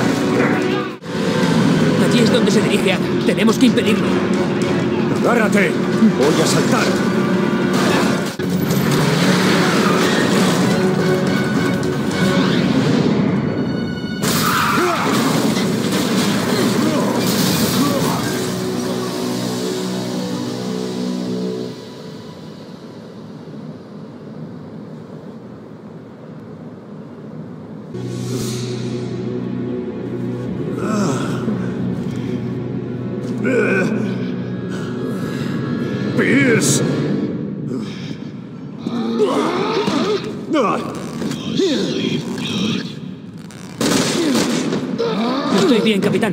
Allí es donde se dirige Ada. Tenemos que impedirlo. ¡Agárrate! ¡Voy a saltar! Pierce. Estoy bien, capitán.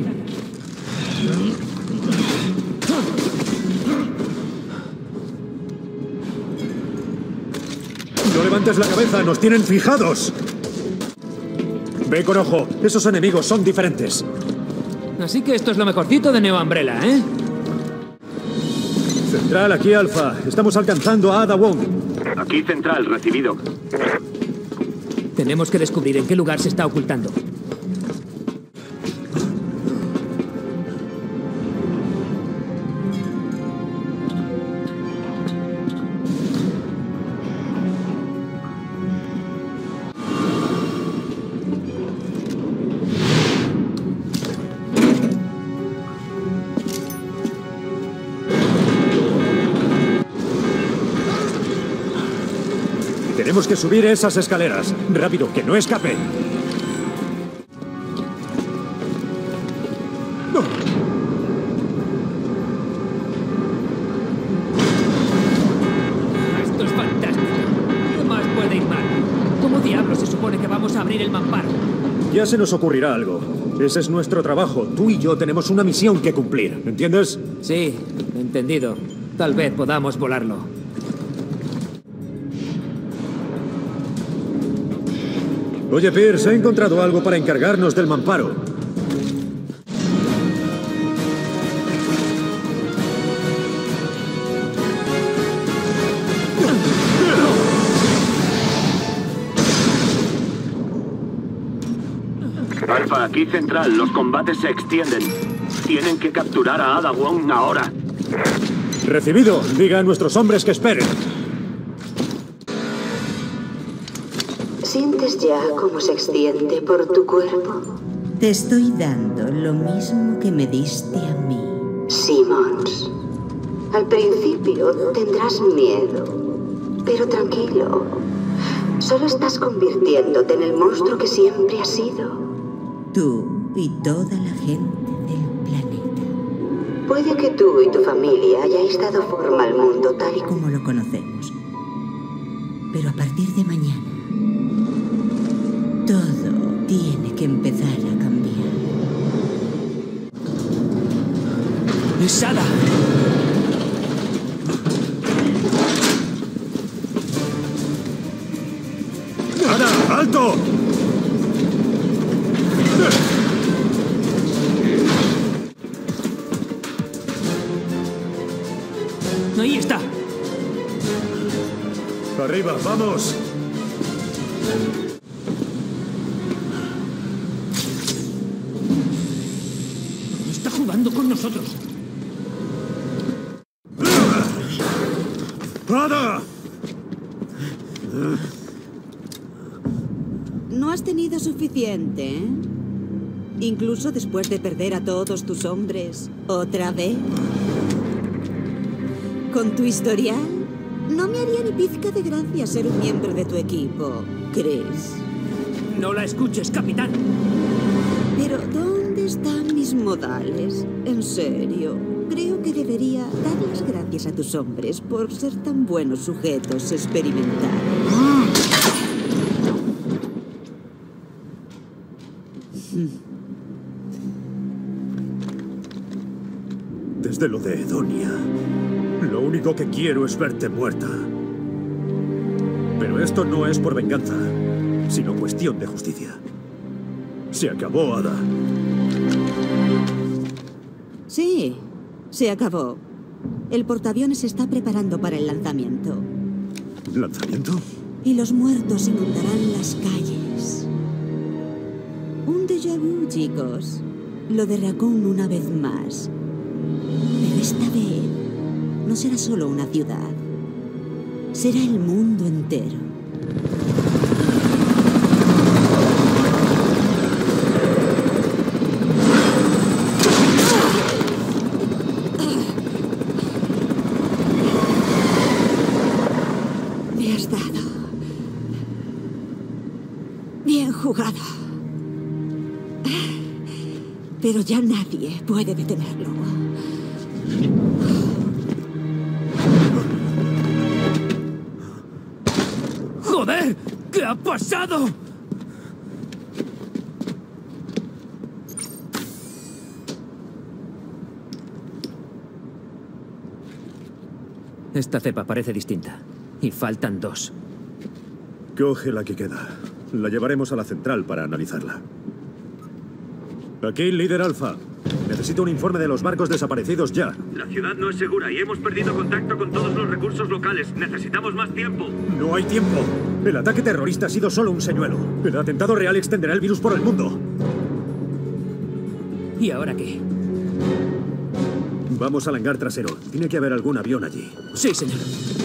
No levantes la cabeza, nos tienen fijados. Ve con ojo, esos enemigos son diferentes. Así que esto es lo mejorcito de Neo Umbrella, ¿eh? Central, aquí Alfa. Estamos alcanzando a Ada Wong. Aquí Central, recibido. Tenemos que descubrir en qué lugar se está ocultando. Tenemos que subir esas escaleras. Rápido, que no escape. No. Esto es fantástico. ¿Qué más puede ir mal? ¿Cómo diablos se supone que vamos a abrir el mamparo? Ya se nos ocurrirá algo. Ese es nuestro trabajo. Tú y yo tenemos una misión que cumplir. ¿Entiendes? Sí, entendido. Tal vez podamos volarlo. Oye, Pierce, he encontrado algo para encargarnos del mamparo. Alfa, aquí Central. Los combates se extienden. Tienen que capturar a Ada Wong ahora. Recibido. Diga a nuestros hombres que esperen. ¿Sientes ya cómo se extiende por tu cuerpo? Te estoy dando lo mismo que me diste a mí. Simmons, al principio tendrás miedo, pero tranquilo. Solo estás convirtiéndote en el monstruo que siempre has sido. Tú y toda la gente del planeta. Puede que tú y tu familia hayáis dado forma al mundo tal y como como lo conocemos. Pero a partir de mañana, todo tiene que empezar a cambiar. ¡Es Ada! ¡Ada, alto! Ahí está. Arriba, vamos. Está jugando con nosotros. ¡Ada! No has tenido suficiente, ¿eh? Incluso después de perder a todos tus hombres. ¿Otra vez? Con tu historial, no me haría ni pizca de gracia ser un miembro de tu equipo, Chris. No la escuches, capitán. Pero, ¿dónde están mis modales? En serio, creo que debería dar las gracias a tus hombres por ser tan buenos sujetos experimentales. Desde lo de Edonia, lo único que quiero es verte muerta. Pero esto no es por venganza, sino cuestión de justicia. Se acabó, Ada. Sí, se acabó. El portaaviones se está preparando para el lanzamiento. ¿Lanzamiento? Y los muertos inundarán las calles. Un déjà vu, chicos. Lo de Raccoon una vez más. Pero esta vez no será solo una ciudad. Será el mundo entero. Me has dado. Bien jugado. Pero ya nadie puede detenerlo. ¡Joder! ¿Qué ha pasado? Esta cepa parece distinta. Y faltan dos. Coge la que queda. La llevaremos a la central para analizarla. Aquí, líder Alfa. Necesito un informe de los barcos desaparecidos ya. La ciudad no es segura y hemos perdido contacto con todos los recursos locales. Necesitamos más tiempo. No hay tiempo. El ataque terrorista ha sido solo un señuelo. El atentado real extenderá el virus por el mundo. ¿Y ahora qué? Vamos al hangar trasero. Tiene que haber algún avión allí. Sí, señor.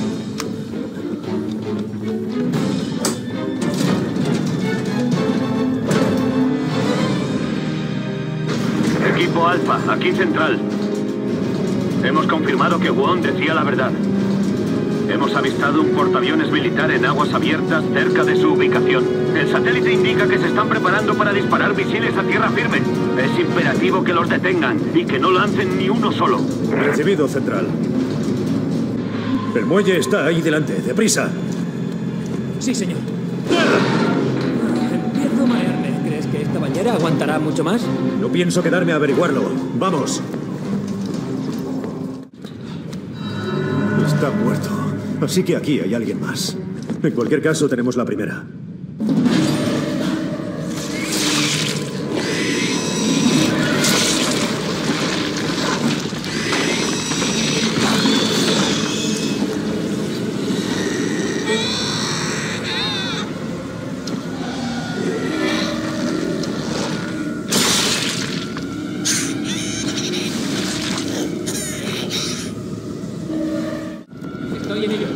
Equipo Alfa, aquí Central. Hemos confirmado que Wong decía la verdad. Hemos avistado un portaaviones militar en aguas abiertas cerca de su ubicación. El satélite indica que se están preparando para disparar misiles a tierra firme. Es imperativo que los detengan y que no lancen ni uno solo. Recibido, Central. El muelle está ahí delante. ¡Deprisa! Sí, señor. Empiezo a marearme. ¿Crees que esta bañera aguantará mucho más? No pienso quedarme a averiguarlo. ¡Vamos! Está muerto. Así que aquí hay alguien más. En cualquier caso, tenemos la primera. en ello.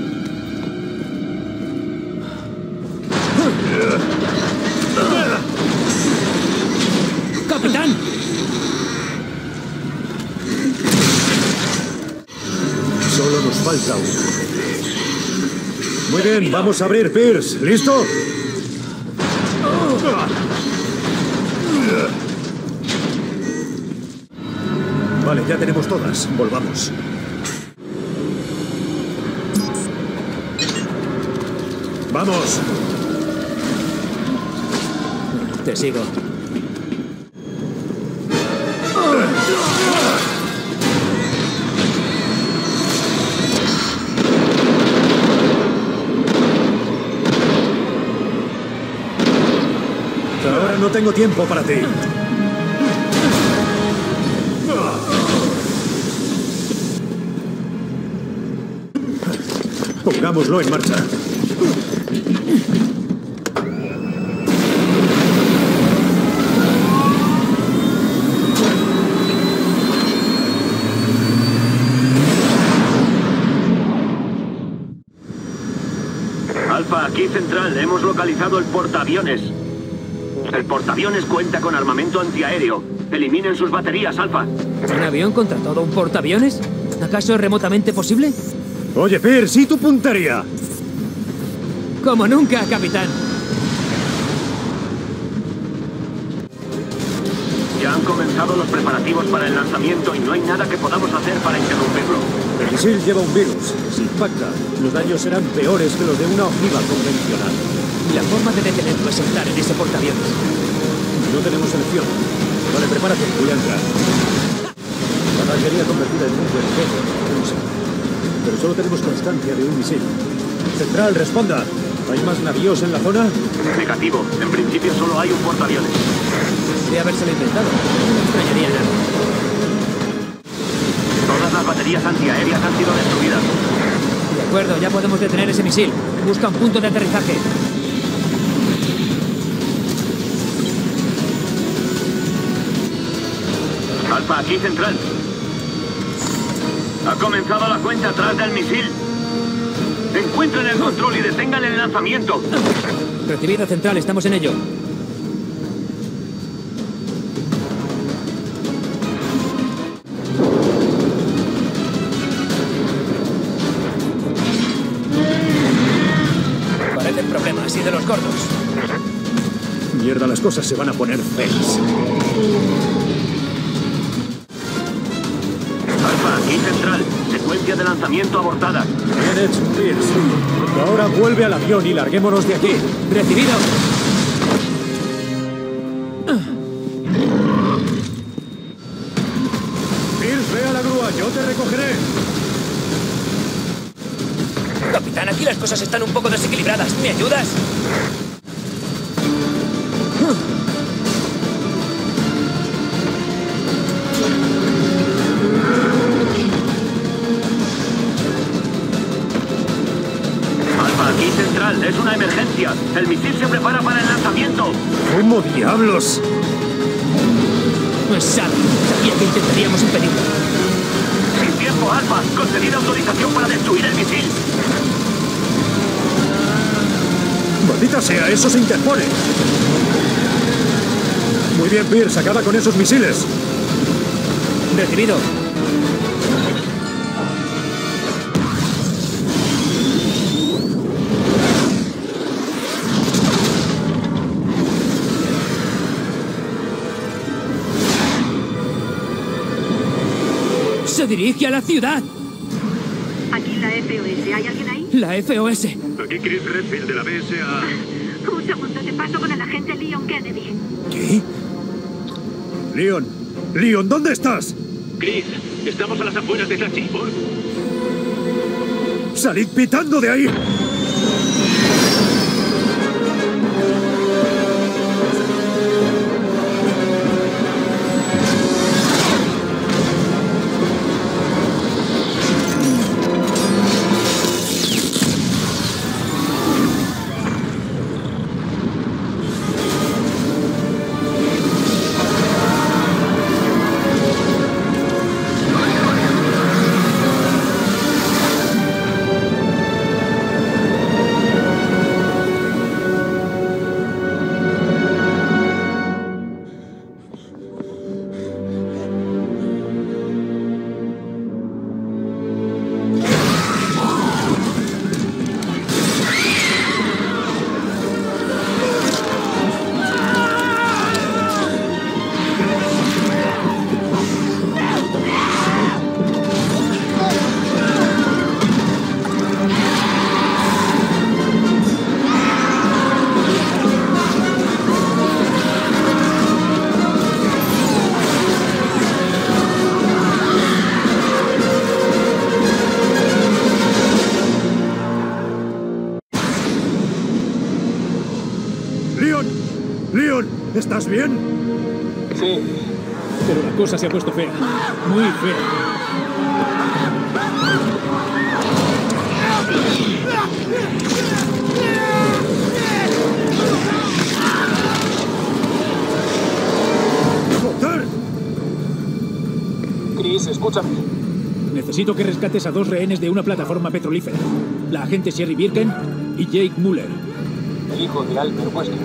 ¡Capitán! Solo nos falta uno. Muy bien, vamos a abrir, Pierce. ¿Listo? Vale, ya tenemos todas. Volvamos. ¡Vamos! Te sigo. Ahora no tengo tiempo para ti. Pongámoslo en marcha. Alfa, aquí Central. Hemos localizado el portaaviones. El portaaviones cuenta con armamento antiaéreo. Eliminen sus baterías, Alfa. ¿Un avión contra todo un portaaviones? ¿Acaso es remotamente posible? Oye, Pierce, ¿y tu puntería? Como nunca, capitán. Ya han comenzado los preparativos para el lanzamiento y no hay nada que podamos hacer para interrumpirlo. El misil lleva un virus. Si impacta, los daños serán peores que los de una ojiva convencional. La forma de detenerlo es entrar en ese portaaviones. No tenemos elección. Vale, prepárate. Voy a entrar. La artillería convertida en un buen jefe. Pero solo tenemos constancia de un misil. Central, responda. ¿Hay más navíos en la zona? Negativo. En principio solo hay un portaaviones. De habérselo inventado. No me extrañaría nada. Todas las baterías antiaéreas han sido destruidas. De acuerdo, ya podemos detener ese misil. Busca un punto de aterrizaje. Alfa, aquí Central. Ha comenzado la cuenta atrás del misil. Encuentren el control y detengan el lanzamiento. Recibido, Central, estamos en ello. Parecen problemas y de los gordos. Mierda, las cosas se van a poner feas. Alfa, aquí Central. Secuencia de lanzamiento abortada. Bien hecho, Pierce. Ahora vuelve al avión y larguémonos de aquí. Recibido. Pierce, ve a la grúa, yo te recogeré. Capitán, aquí las cosas están un poco desequilibradas. ¿Me ayudas? Aquí Central, es una emergencia. El misil se prepara para el lanzamiento. ¿Cómo diablos? No es sano. Sabía que intentaríamos impedirlo. Sin tiempo, Alfa. Concedida autorización para destruir el misil. Maldita sea, eso se interpone. Muy bien, Pierce, acaba con esos misiles. Recibido. Se dirige a la ciudad. Aquí la F O S. ¿Hay alguien ahí? La F O S. Aquí Chris Redfield de la B S A. Un segundo, te paso con el agente Leon Kennedy. ¿Qué? Leon. Leon, ¿dónde estás? Chris, estamos a las afueras de Tlachifor. ¡Salid pitando de ahí! ¿Estás bien? Sí. Pero la cosa se ha puesto fea. Muy fea. ¡Joder! Chris, escúchame. Necesito que rescates a dos rehenes de una plataforma petrolífera. La agente Sherry Birken y Jake Muller. El hijo de Albert Wesker.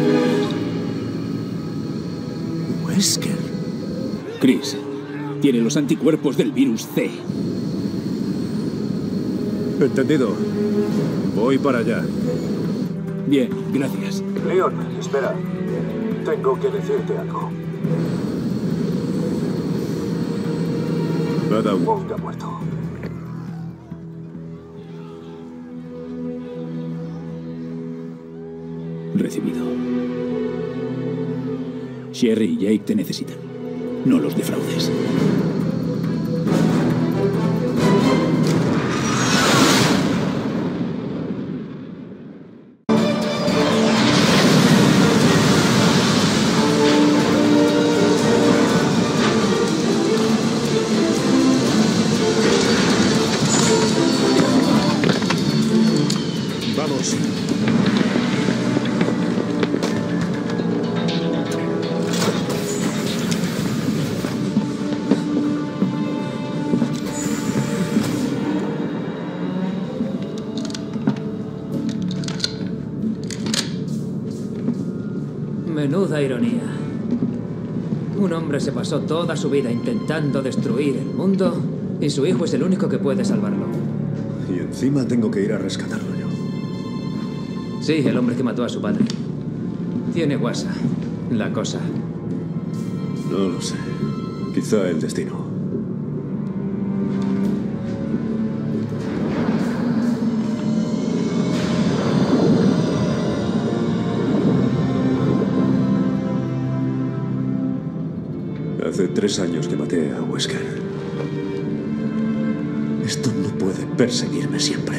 ¿Wesker? Chris, tiene los anticuerpos del virus C. Entendido. Voy para allá. Bien, gracias. Leon, espera. Tengo que decirte algo. Nada. Wong ha muerto. Recibido. Sherry y Jake te necesitan. No los defraudes. Vamos. Menuda ironía. Un hombre se pasó toda su vida intentando destruir el mundo y su hijo es el único que puede salvarlo. Y encima tengo que ir a rescatarlo yo. Sí, el hombre que mató a su padre. Tiene guasa, la cosa. No lo sé. Quizá el destino. Hace tres años que maté a Wesker. Esto no puede perseguirme siempre.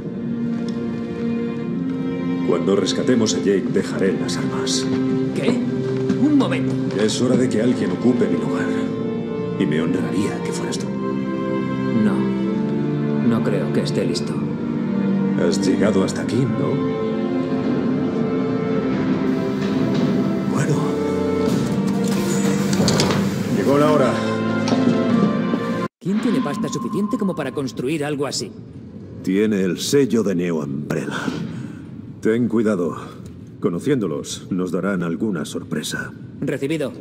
Cuando rescatemos a Jake, dejaré las armas. ¿Qué? Un momento. Ya es hora de que alguien ocupe mi lugar. Y me honraría que fueras tú. No. No creo que esté listo. Has llegado hasta aquí, ¿no? Bueno. Llegó la hora. ¿Quién tiene pasta suficiente como para construir algo así? Tiene el sello de Neo Umbrella. Ten cuidado. Conociéndolos, nos darán alguna sorpresa. Recibido.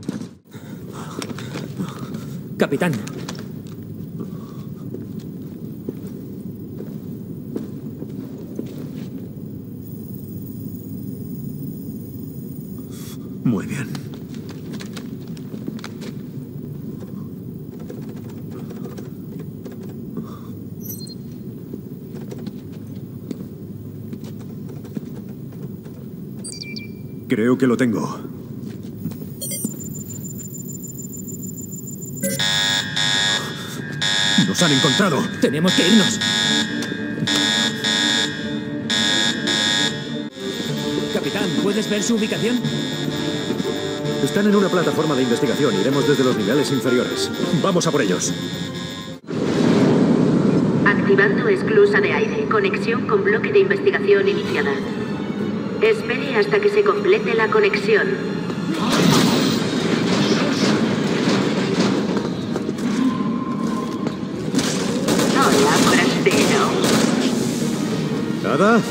Capitán. Muy bien. Creo que lo tengo. ¡Nos han encontrado! ¡Tenemos que irnos! Capitán, ¿puedes ver su ubicación? Están en una plataforma de investigación. Iremos desde los niveles inferiores. Vamos a por ellos. Activando esclusa de aire. Conexión con bloque de investigación iniciada. Espere hasta que se complete la conexión. Hola, forastero. ¿Nada?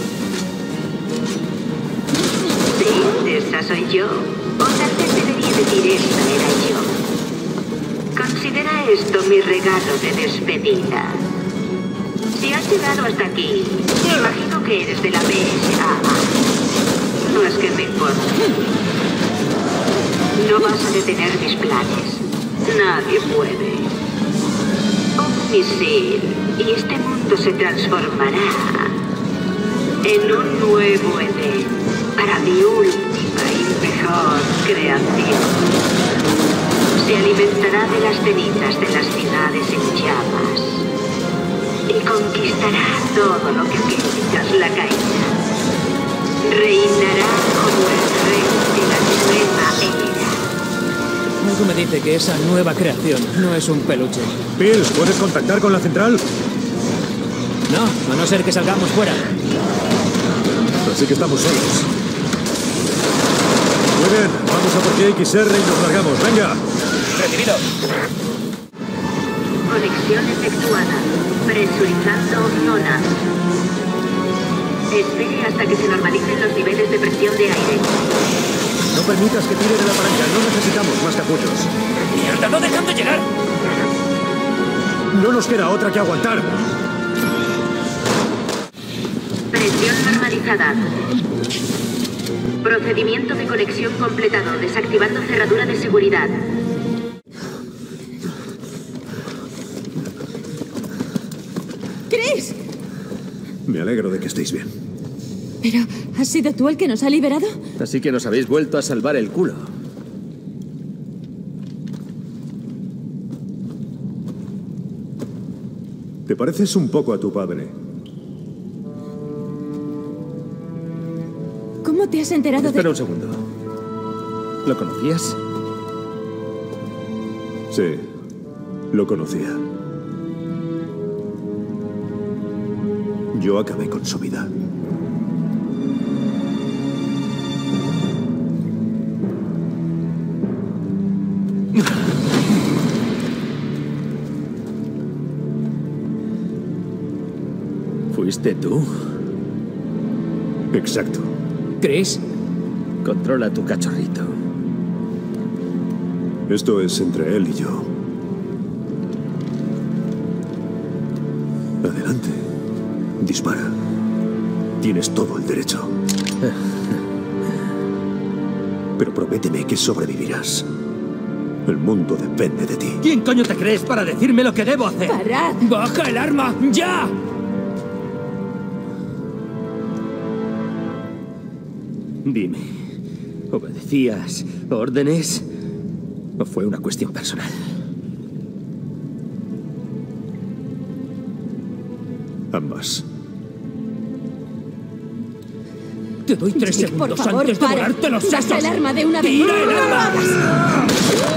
Sí, esa soy yo. O tal vez debería decir esta era yo. Considera esto mi regalo de despedida. Si has llegado hasta aquí, imagino que eres de la B S A A. No es que me importe. No vas a detener mis planes. Nadie puede. Un misil y este mundo se transformará en un nuevo Edén para mi última y mejor creación. Se alimentará de las cenizas de las ciudades en llamas y conquistará todo lo que quede tras la caída. Reinará como el rey de la tierra Algo me dice que esa nueva creación no es un peluche. Bill, ¿puedes contactar con la central? No, a no ser que salgamos fuera. Así que estamos solos. Muy bien, vamos a por Jake y Serra y nos largamos. ¡Venga! ¡Recibido! Conexión efectuada. Presurizando zona. Espere hasta que se normalicen los niveles de presión de aire. No permitas que tire de la palanca. No necesitamos más capullos. ¡Mierda, no dejan de llegar! No nos queda otra que aguantar. Presión normalizada. Procedimiento de conexión completado. Desactivando cerradura de seguridad. ¡Chris! Me alegro de que estéis bien. ¿Pero has sido tú el que nos ha liberado? Así que nos habéis vuelto a salvar el culo. Te pareces un poco a tu padre. ¿Cómo te has enterado Espera de...? un segundo. ¿Lo conocías? Sí, lo conocía. Yo acabé con su vida. ¿Fuiste tú? Exacto. ¿Crees? Controla tu cachorrito. Esto es entre él y yo. Adelante. Dispara. Tienes todo el derecho. Pero prométeme que sobrevivirás. El mundo depende de ti. ¿Quién coño te crees para decirme lo que debo hacer? ¡Parad! ¡Baja el arma! ¡Ya! Dime, ¿obedecías órdenes o fue una cuestión personal? Ambas. Te doy tres Jake, segundos por favor, antes de para. volarte los Saca sesos. el arma de una vez. ¡Tira el ¡No lo arma! hagas!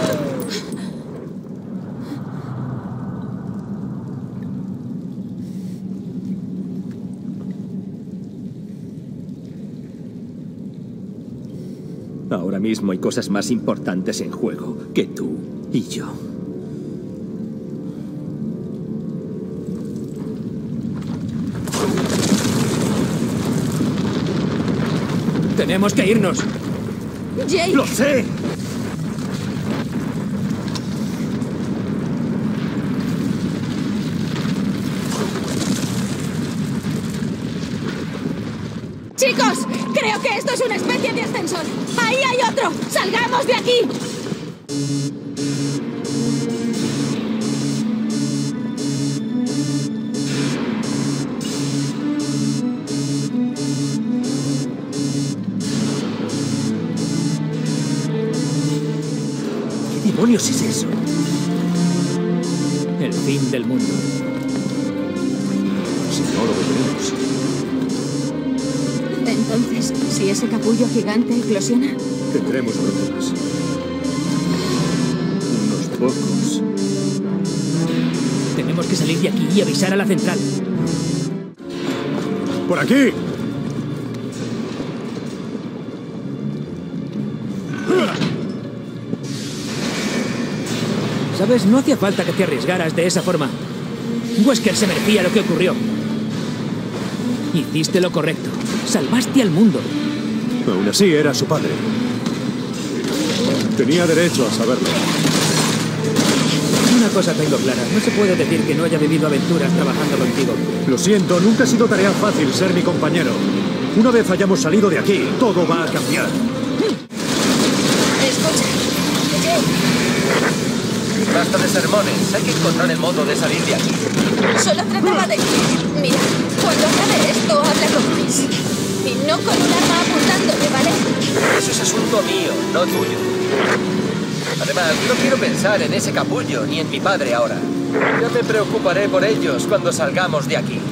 Ahora mismo hay cosas más importantes en juego que tú y yo. Tenemos que irnos. Jake. ¡Lo sé! Chicos, creo que esto es una especie de ascensor. ¡Ahí hay otro! ¡Salgamos de aquí! ¿Qué demonios es eso? El fin del mundo. Si no lo veremos. Entonces, si ese capullo gigante eclosiona... Tendremos problemas. Unos pocos. Tenemos que salir de aquí y avisar a la central. ¡Por aquí! ¿Sabes? No hacía falta que te arriesgaras de esa forma. Wesker se merecía lo que ocurrió. Hiciste lo correcto. Salvaste al mundo. Aún así, era su padre. Tenía derecho a saberlo. Una cosa tengo clara. No se puede decir que no haya vivido aventuras trabajando contigo. Lo siento, nunca ha sido tarea fácil ser mi compañero. Una vez hayamos salido de aquí, todo va a cambiar. Escucha. Basta de sermones. Hay que encontrar el modo de salir de aquí. Solo trataba de... Mira, cuando acabe esto, habla con Chris. Y no con un arma apuntándote, ¿vale? Eso es asunto mío, no tuyo. Además, no quiero pensar en ese capullo ni en mi padre ahora. Ya me preocuparé por ellos cuando salgamos de aquí.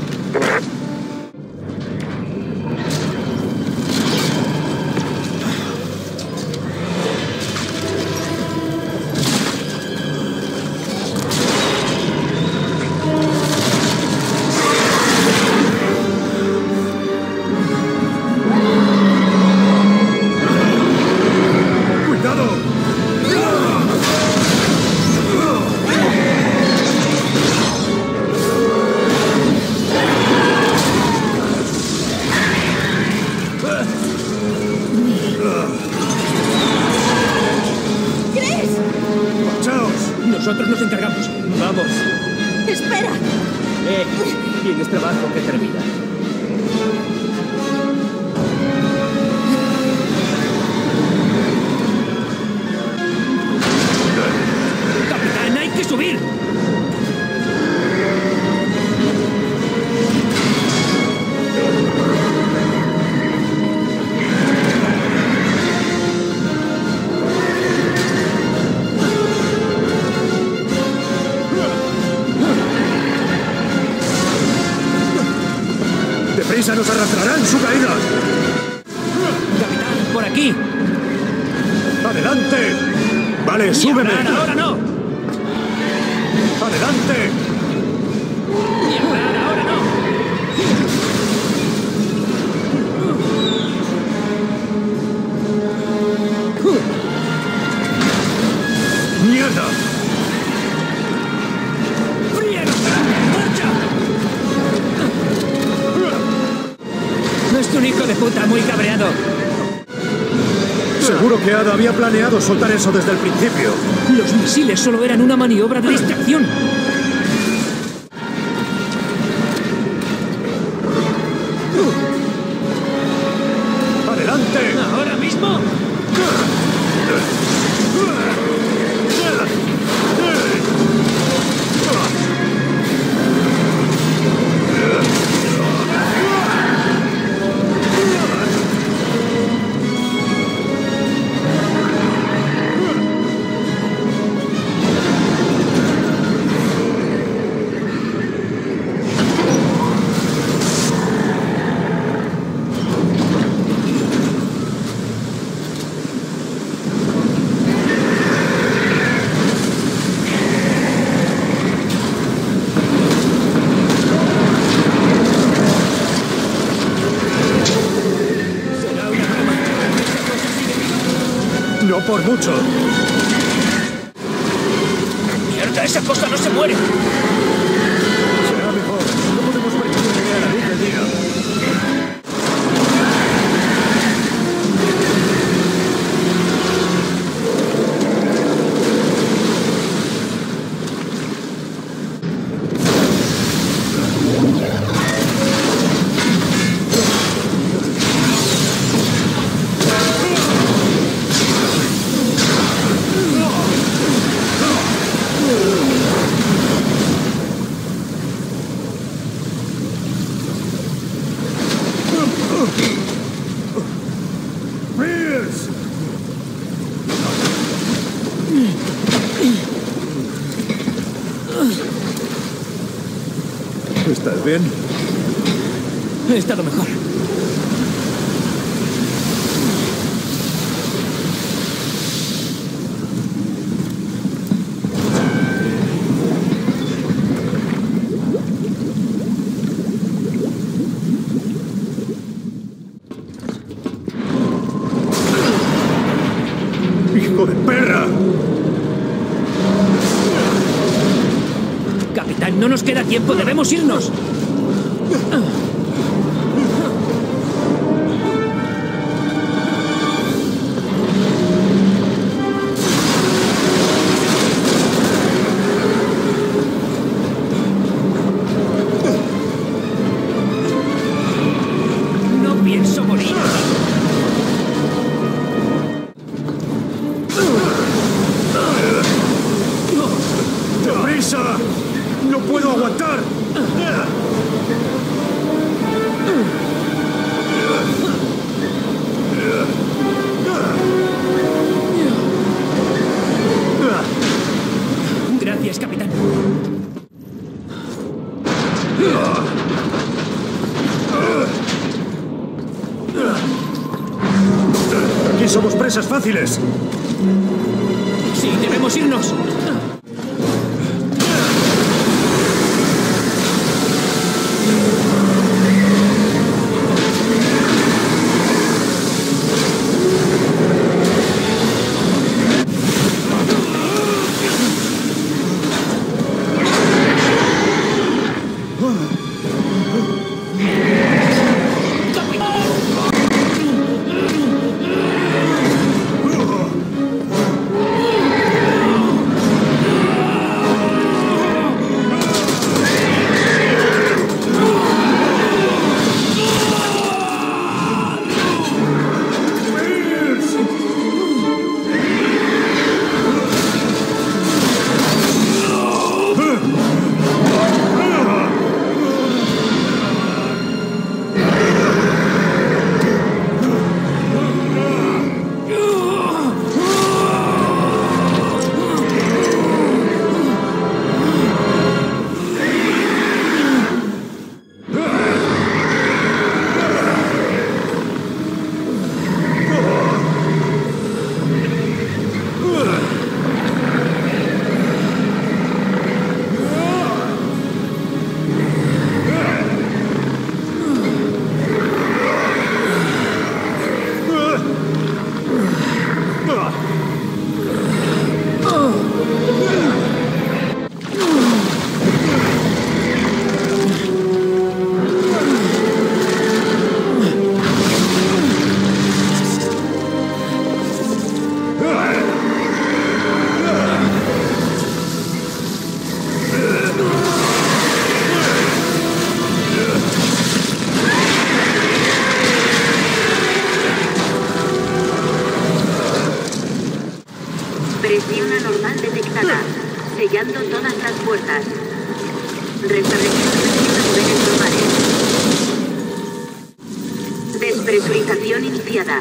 Tienes trabajo que terminar. ¡Capitán, hay que subir! ¡Deprisa, nos arrastrará en su caída! ¡Capitán, por aquí! ¡Adelante! Vale, súbeme. Hablar, ¡ahora no! ¡Adelante! ¡Ni hablar, ahora no! ¡Mierda! ¡Friega! ¡Marcha! Es un hijo de puta muy cabreado. Seguro que Ada había planeado soltar eso desde el principio. Los misiles solo eran una maniobra de distracción. ¡Adelante! ¿Ahora mismo? No por mucho. ¡Mierda, esa cosa no se muere! Será mejor. No podemos permitir que vea la luz del día. ¿Estás bien? He estado mejor. ¡Hijo de perra! Capitán, no nos queda tiempo, debemos irnos. No pienso morir. ¡Deprisa! ¡No puedo aguantar! Gracias, capitán. Aquí somos presas fáciles. Sí, debemos irnos. Bloqueando todas las puertas. Restableciendo niveles normales. Despresurización iniciada.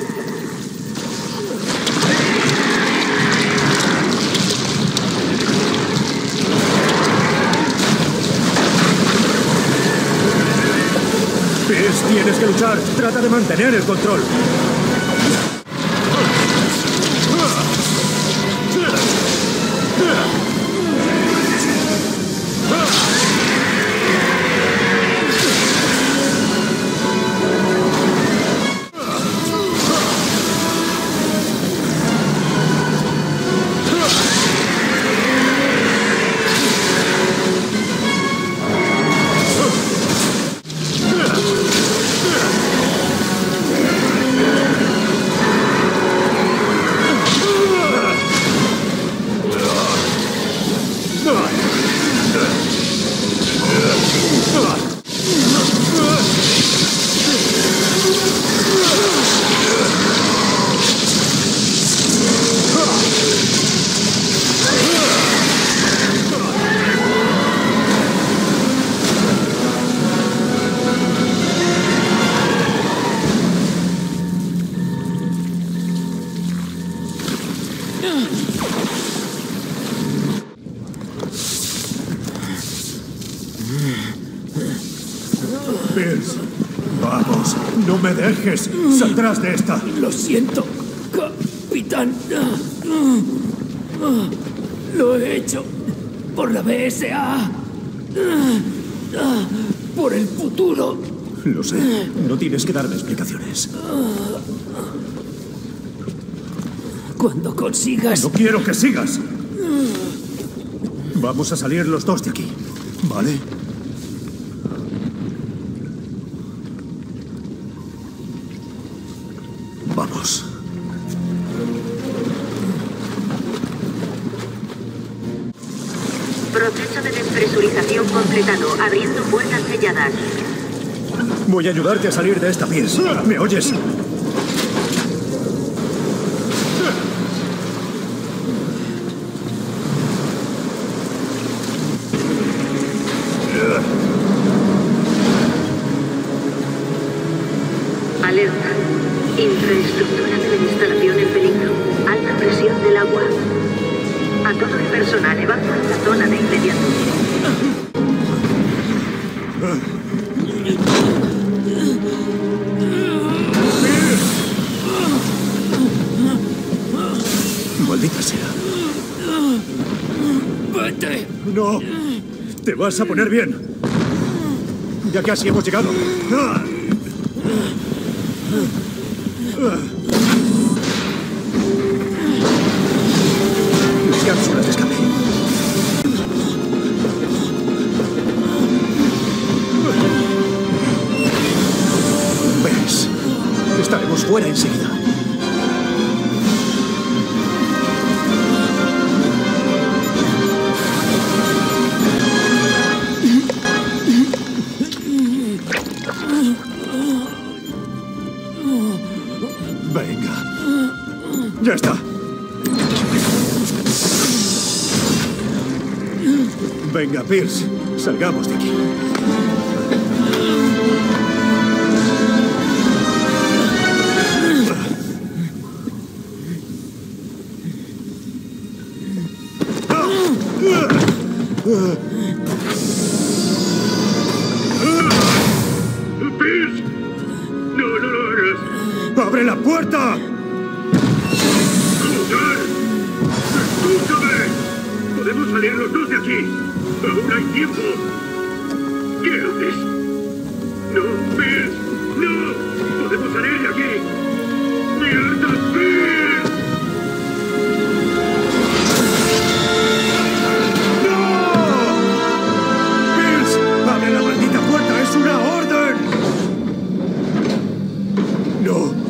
Pierce, tienes que luchar. Trata de mantener el control. Pierce, vamos, no me dejes. Saldrás de esta. Lo siento, capitán. Lo he hecho por la B S A. Por el futuro. Lo sé. No tienes que darme explicaciones. Cuando consigas... No quiero que sigas. Vamos a salir los dos de aquí, ¿vale? Vamos. Proceso de despresurización completado, abriendo puertas selladas. Voy a ayudarte a salir de esta, Pierce. ¿Me oyes? Alerta. Infraestructura de la instalación en peligro. Alta presión del agua. A todo el personal, evacua la zona de inmediato. Maldita sea. ¡Vete! No. Te vas a poner bien. Ya casi hemos llegado. Las cápsulas de escape. ¿Ves? Estaremos fuera enseguida. Venga. Ya está. Venga, Pierce. Salgamos de aquí. ¡Pierce! ¡No, no lo hagas! ¡Abre la puerta! ¡Lugar! ¡Escúchame! ¡Podemos salir los dos de aquí! ¡Aún hay tiempo! ¿Qué haces? ¡No, Pierce! ¡No! ¡Podemos salir de aquí! ¡Mierda, Pierce! ¡Abre la maldita puerta! ¡Es una orden! ¡No!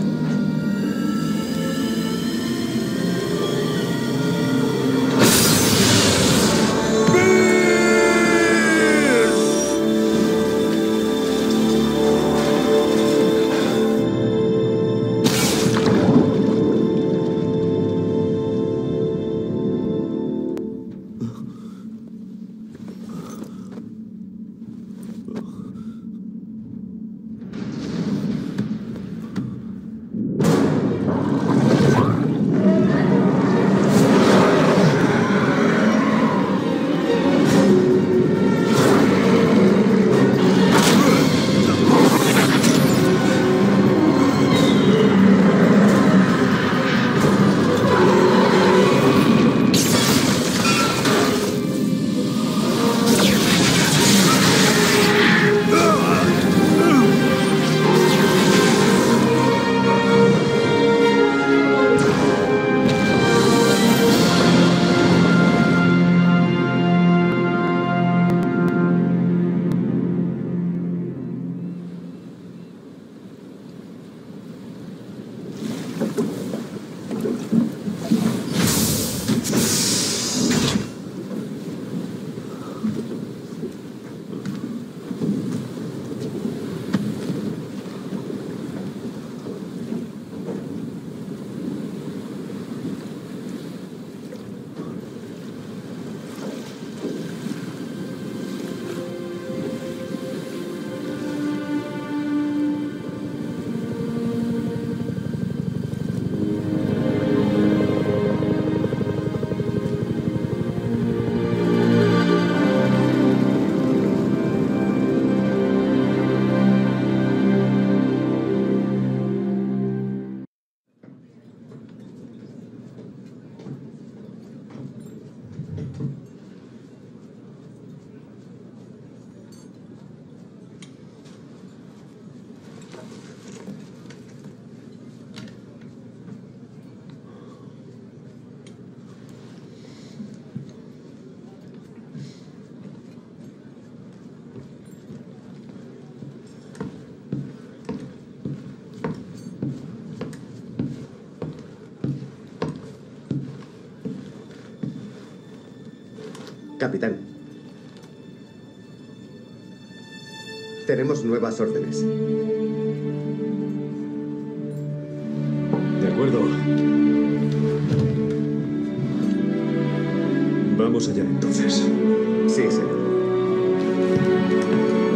Capitán. Tenemos nuevas órdenes. De acuerdo. Vamos allá entonces. Sí, señor.